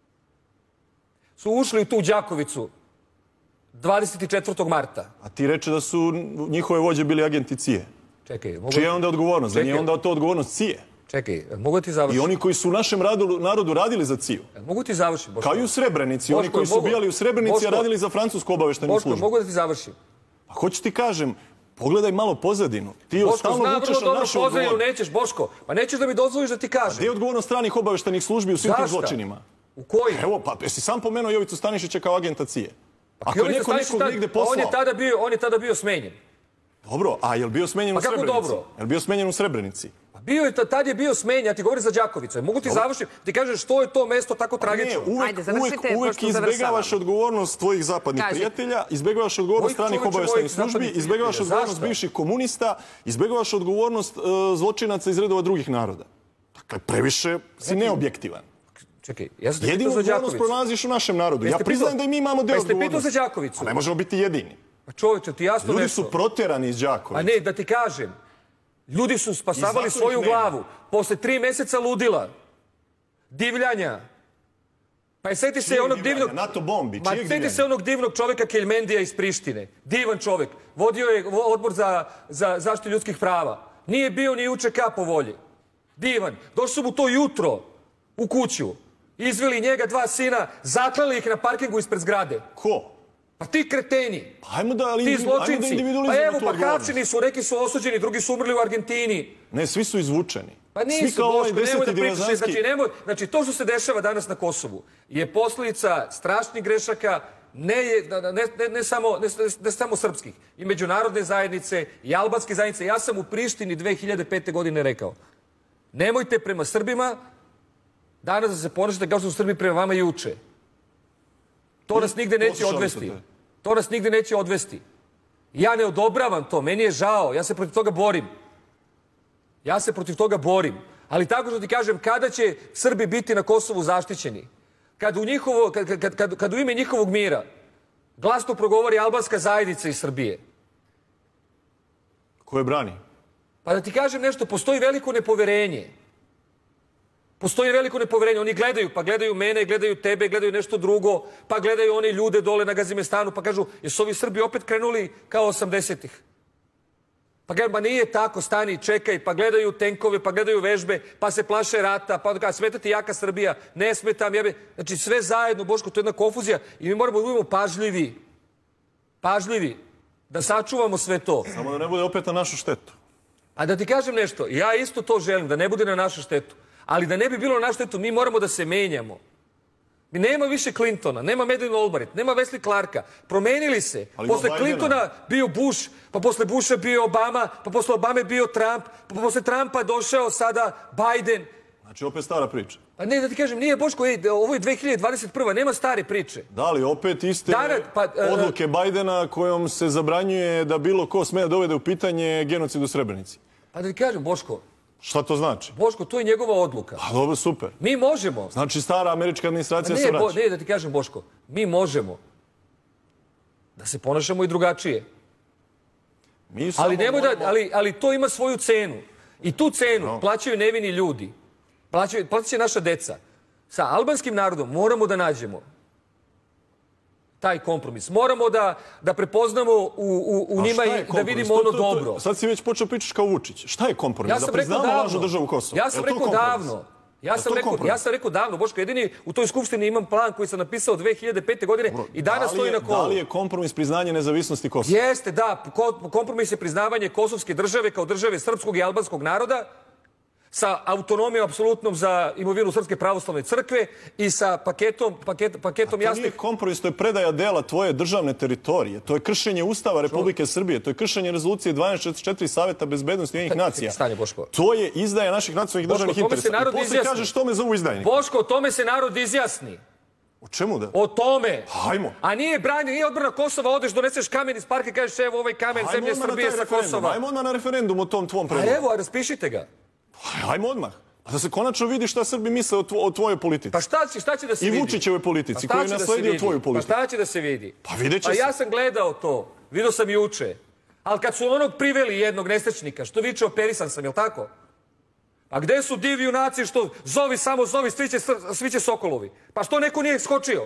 su ušli u tu Đakovicu 24. marta. A ti reče da su njihove vođe bili agenti CIA. Čekaj. Čija je onda odgovornost? Da nije onda to odgovornost CIA? Čekaj, mogu ti završiti? I oni koji su u našem narodu radili za CIA. Mogu ti završiti, Boško? Kao i u Srebrenici. Oni koji su ubijali u Srebrenici, a radili za francusku obaveštenu službu. Boško, mogu da ti završim? Pa hoću ti kažem, pogledaj malo pozadinu. Ti Boško, znam vrlo dobro pozadinu, nećeš, Boško. Pa nećeš da mi dozvoliš da ti kažem. Gdje je odgovornost stranih obaveštenih službi u svim tim zločinima? U koji? Evo, pa jesi sam pomenuo Jovicu Stanišića kao agenta CIA. Ako je neko nekog negde poslao... On je tada bio smenjen. Dobro, a je li bio smenjen u Srebrenici? Pa kako dobro? Je li bio smenjen u Srebrenici? Pa tad je bio smenjen, ja ti govorim za Đakovicu. Mogu ti završiti, ti kažeš što je to mesto tako tragično. Uvek izbegavaš odgovornost tvojih zapadnih prijatelja, izbegavaš odgovornost stranih obaveštenih službi, izbegavaš odgovornost bivših komunista, izbegavaš odgovornost zločinaca iz redova drugih naroda. Dakle, previše si neobjektivan. Čekaj, ja sam te jedinu pitao za Đakovicu. odgovornost pronalaziš u našem narodu. Ja priznajem da i mi imamo deo odgovornosti. Pa jeste pitao za Đakovicu? A ne možemo biti jedini. Pa čovječe, ti jasno nešto. Ljudi su proterani iz Đakovice. A ne, da ti kažem. Ljudi su spasavali svoju glavu. Posle 3 meseca ludila, divljanja, Pa seti se onog divnog... NATO bombi, Ma seti se onog divnog čoveka Keljmendija iz Prištine. Divan čovek. Vodio je odbor za zaštitu ljudskih prava. Nije bio ni UČK po volji. Divan. Došli su mu to jutro u kuću. Izveli njega 2 sina, zaklali ih na parkingu ispred zgrade. Ko? Pa ti kreteni. Ajmo da zločinci. individualizujemo Pa evo, tu pa odgovornost. hapšeni su, neki su osuđeni, drugi su umrli u Argentini. Ne, svi su izvučeni. Pa nisu, Boško, nemoj da pričaš. Znači, to što se dešava danas na Kosovu je posljedica strašnih grešaka, ne samo srpskih, i međunarodne zajednice, i albanske zajednice. Ja sam u Prištini 2005. godine rekao, nemojte prema Srbima danas da se ponašate kao što su Srbi prema vama juče. To nas nigde neće odvesti. To nas nigde neće odvesti. Ja ne odobravam to, meni je žao, ja se protiv toga borim. Ja se protiv toga borim. Ali tako što ti kažem, kada će Srbi biti na Kosovu zaštićeni? Kad u ime njihovog mira glasno progovori albanska zajednica iz Srbije. Ko je brani? Pa da ti kažem nešto, postoji veliko nepoverenje. Postoji veliko nepoverenje. Oni gledaju, pa gledaju mene, gledaju tebe, gledaju nešto drugo, pa gledaju one ljude dole na Gazimestanu, pa kažu, jesu ovi Srbi opet krenuli kao 80-ih? Pa gledaju, ma nije tako, stani, čekaj, pa gledaju tenkove, pa gledaju vežbe, pa se plaše rata, pa kada smeta ti jaka Srbija, ne smetam, znači sve zajedno, Boško, to je jedna konfuzija i mi moramo da budemo pažljivi, da sačuvamo sve to. Samo da ne bude opet na našu štetu. A da ti kažem nešto, ja isto to želim, da ne bude na našu štetu. Ali da ne bi bilo na našu štetu, mi moramo da se menjamo. Mi nema više Clintona, nema Madeleine Albright, nema Wesley Clarka. Promenili se. Posle Clintona bio Bush, pa posle Busha bio Obama, pa posle Obame bio Trump, pa posle Trumpa došao sada Biden. Znači opet stara priča. Pa ne, da ti kažem, nije Boško, ovo je 2021. Nema stare priče. Da li opet iste odluke Bajdena kojom se zabranjuje da bilo ko sme da dovede u pitanje genocid u Srebrenici? Pa da ti kažem, Boško, šta to znači? Boško, to je njegova odluka. Pa dobro, super. Mi možemo. Znači stara američka administracija se vraća. Ne, da ti kažem, Boško, mi možemo da se ponašamo i drugačije. Ali to ima svoju cenu. I tu cenu plaćaju nevini ljudi. Plaćaju naša deca. Sa albanskim narodom moramo da nađemo taj kompromis. Moramo da prepoznamo u njima i da vidimo ono dobro. Sad si već počeo pričaš kao Vučić. Šta je kompromis? Da priznamo lažnu državu Kosovo? Ja sam rekao davno. Ja sam rekao davno, Boško, jedini u toj skupštini imam plan koji sam napisao 2005. godine i danas stoji na kolu. Da li je kompromis priznanje nezavisnosti Kosova? Jeste, da. Kompromis je priznavanje kosovske države kao države srpskog i albanskog naroda sa autonomijom apsolutnom za imovinu Srpske pravoslavne crkve i sa paketom jasnih... To nije kompromis, to je predaja dela tvoje državne teritorije. To je kršenje Ustava Republike Srbije. To je kršenje rezolucije 1244 Saveta bezbednosti Ujedinjenih nacija. To je izdaja naših nacionalnih državnih interesa. I posle kažeš što me zovu izdajnik. Boško, o tome se narod izjasni. O čemu da? O tome. Hajmo. A nije branje, nije odbrana Kosova, odeš, doneseš kamen iz parka i kažeš evo ovaj kamen zemlje Srbije sa Kosova. Hajmo odmah na referendum o tom tvom predlogu. A evo, raspišite ga. Hajmo odmah. Da se konačno vidi šta Srbi misle o tvojoj politici. Pa šta će da se vidi? I Vučićevoj politici, koji je nasledio tvoju politiku. Pa šta će da se vidi? Pa vidjet će se. Pa ja sam gledao to. Vidio sam juče. Ali kad su onog priveli jednog nesrećnika, što viče operisan sam, jel tako? A gde su divi junaci što zovi, samo zovi, svi će sokolovi? Pa što neko nije skočio?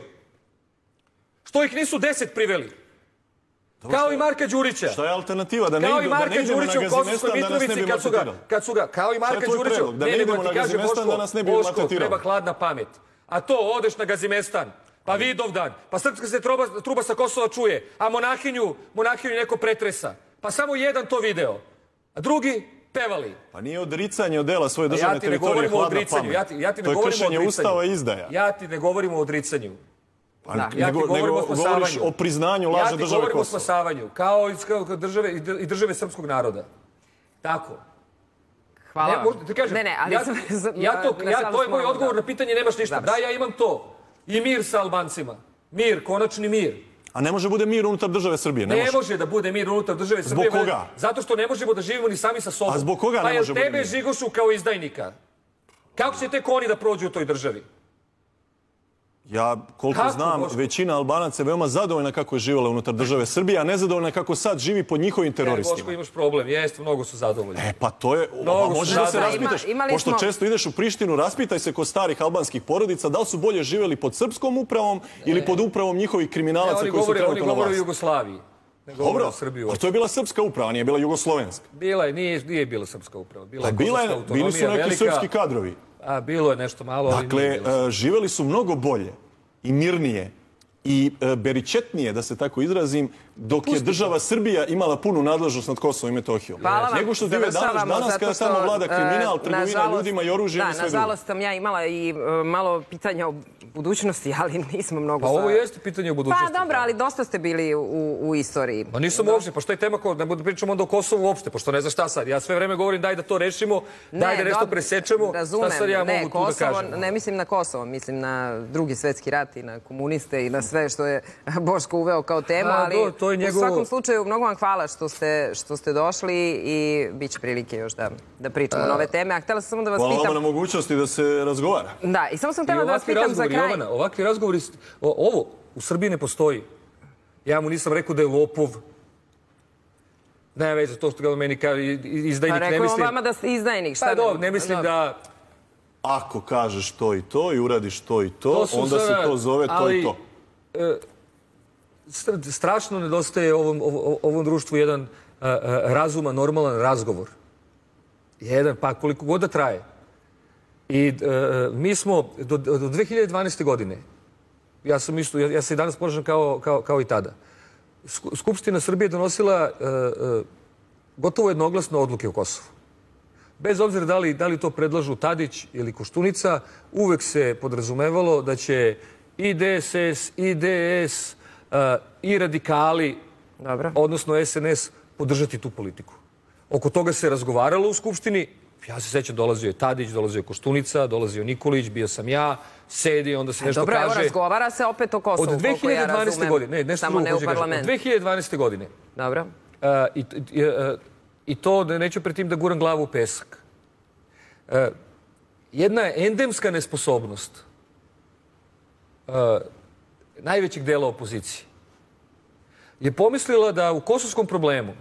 Što ih nisu 10 priveli? Kao i Marka Đurića. Šta je alternativa? Da ne idemo na Gazimestan da nas ne bi maltretirali. Kao i Marka Đurića. Da ne idemo na Gazimestan da nas ne bi maltretirali. Boško, treba hladna pamet. A to, odeš na Gazimestan, pa Vidovdan, pa srpska se truba sa Kosova čuje, a monahinju neko pretresa. Pa samo jedan to video. A drugi pevali. Pa nije odricanje od dela svoje državne teritorije hladna pamet. To je kršenje Ustava i izdaja. Ja ti ne govorim o odricanju. Nego govoriš o priznanju lažne države Kosova. Ja ti govorim o spasavanju, kao i države srpskog naroda. Tako. Hvala. Ne, ali to je moj odgovor na pitanje, nemaš ništa. Da, ja imam to. I mir sa Albancima. Mir, konačni mir. A ne može bude mir unutar države Srbije? Ne može da bude mir unutar države Srbije. Zbog koga? Zato što ne možemo da živimo ni sami sa sobom. A zbog koga ne može bude mir? Pa jel tebe žigošu kao izdajnika? Kako će tek oni da prođu u toj državi? Ja, koliko znam, većina Albanaca je veoma zadovoljna kako je živjela unutar države Srbije, a nezadovoljna kako sad živi pod njihovim teroristima. Boško, imaš problem. Jeste, mnogo su zadovoljni. Pa to je... Možeš da se raspitaš. Pošto često ideš u Prištinu, raspitaj se kod starih albanskih porodica da li su bolje živjeli pod srpskom upravom ili pod upravom njihovih kriminalaca koji su trenutno na vlasti. Oni govore o Jugoslaviji. Dobro, a to je bila srpska uprava, nije bila jugoslovenska. Bila je, nije bila srpska uprava. Bili su neki srpski kadrovi. Bilo je nešto malo, ali dakle, živeli su mnogo bolje i mirnije i beričetnije, da se tako izrazim, dok je država Srbija imala punu nadležnost nad Kosovom i Metohijom. Nego što žive danas kada tamo vlada kriminal, trgovina ljudima i oružjem i sve drugo. Nažalost sam ja imala i malo pitanja o budućnosti, ali nismo mnogo... Pa ovo jeste pitanje o budućnosti. Pa dobro, ali dosta ste bili u istoriji. Pa nisam uopšte, pa što je tema, ne pričamo onda o Kosovu uopšte, pošto ne znam šta sad. Ja sve vreme govorim daj da to rešimo, daj da nešto presečemo. Šta sad ja mogu tu da kažem? Ne mislim na Kosovo, mislim na Drugi svetski rat i na komuniste i na sve što je Boško uveo kao temu, ali u svakom slučaju mnogo vam hvala što ste došli i bit će prilike još da pričamo na ove teme. A htjela sam samo da vas pitam... Hvala vam na mogućnosti da se razgovara. Da, i samo sam htjela da vas pitam za kraj. Ovakvi razgovori, ovo u Srbiji ne postoji. Ja mu nisam rekao da je lopov. Ne veze, to što ga meni kaže izdajnik, ne mislim... Pa rekao vama da ste izdajnik, šta? Pa dobro, ne mislim da... Ako kažeš to i to i uradiš to i to, onda se to zove to i to. Strašno nedostaje ovom društvu jedan razuman, normalan razgovor. Jedan, pa koliko god da traje. I mi smo do 2012. godine, ja se i danas ponašam kao i tada, Skupština Srbije donosila gotovo jednoglasno odluke o Kosovu. Bez obzira da li to predlažu Tadić ili Koštunica, uvek se podrazumevalo da će i DSS, i DS, i radikali, odnosno SNS, podržati tu politiku. Oko toga se razgovaralo u Skupštini. Ja se sećam, dolazio je Tadić, dolazio je Koštunica, dolazio Nikolić, bio sam ja, sedi, onda se nešto kaže. Dobro, evo, razgovara se opet o Kosovu, koliko ja razumem, samo ne u parlamentu. Od 2012. godine. Dobro. I to neću pred tim da guram glavu u pesak. Jedna endemska nesposobnost najvećeg dela opozicije je pomislila da u kosovskom problemu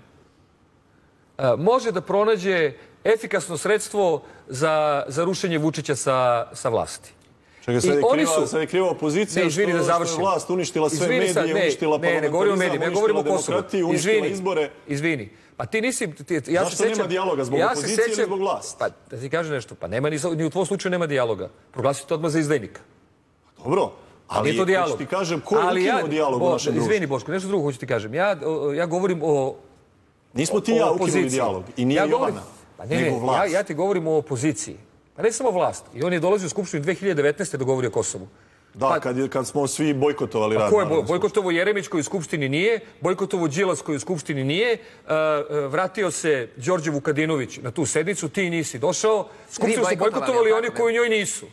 može da pronađe efikasno sredstvo za rušenje Vučića sa vlasti. Čekaj, sad je kriva opozicija što je vlast uništila sve medije, uništila parlamentarizam, uništila demokratiju, uništila izbore. Izvini. Pa ti nisi... Zašto nema dijaloga? Zbog opozicije ili zbog vlasti? Pa da ti kažem nešto, pa ni u tvojom slučaju nema dijaloga. Proglasite odmah za izdajnika. Dobro. Ali hoću ti kažem, ko je ukinuo dijalog u našem društvu? Izvini, Boško, nešto drugo hoću ti kažem. Ja govorim o... Nismo ti ja ukinuli dijalog. I nije Jovana, nego vlast. Ja ti govorim o opoziciji. Pa ne samo vlast. I on je dolazio u Skupštinu 2019. da govori o Kosovu. Da, kad smo svi bojkotovali rad. Ko je bojkotovo Jeremić koji u Skupštini nije, bojkotovo Đilas koji u Skupštini nije, vratio se Đorđe Vukadinović na tu sednicu, ti nisi došao. Skupštinu su bojkotovali oni koji u njoj nisu.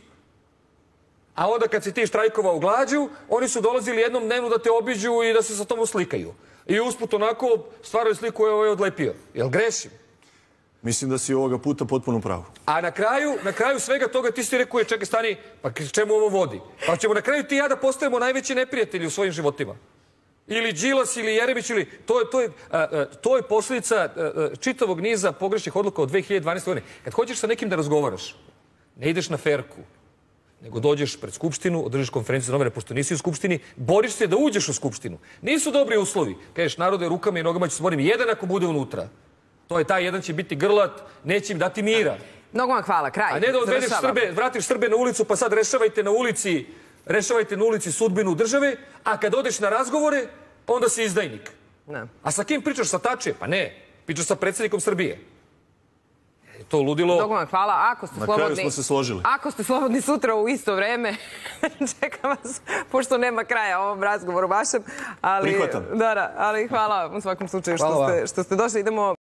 A onda kad si ti štrajkovao glađu, oni su dolazili jednom dnevno da te obiđu i da se sa tom slikaju. I usput onako stvaraju sliku je ovaj odlepio. Jel grešim? Mislim da si ovoga puta potpuno pravo. A na kraju svega toga ti si rekao, čekaj stani, pa čemu ovo vodi? Pa ćemo na kraju ti i ja da postajemo najveći neprijatelji u svojim životima. Ili Đilas, ili Jeremić, ili... To je posljedica čitavog niza pogrešnih odluka od 2012. godine. Kad hoćeš sa nekim da razgovaraš, ne ideš na ferku, nego dođeš pred Skupštinu, održiš konferenciju za novinare, pošto nisi u Skupštini, boriš se da uđeš u Skupštinu. Nisu dobri uslovi. Kažeš, narode, rukama i nogama ću se borim. Jedan ako bude unutra. To je taj, jedan će biti grlat, neće im dati mira. Mnogo vam hvala, kraj. A ne da odvedeš Srbe, vratiš Srbe na ulicu, pa sad rešavajte na ulici sudbinu države, a kad odeš na razgovore, onda si izdajnik. A sa kim pričaš? Sa Tačijem? Pa ne, pričaš sa predsjednikom Srbije. To ludilo... Mnogo vam hvala. Na kraju smo se složili. Ako ste slobodni sutra u isto vreme, čekam vas, pošto nema kraja ovom razgovoru vašem. Prihvatam. Ali hvala u svakom slučaju što ste došli. Idemo...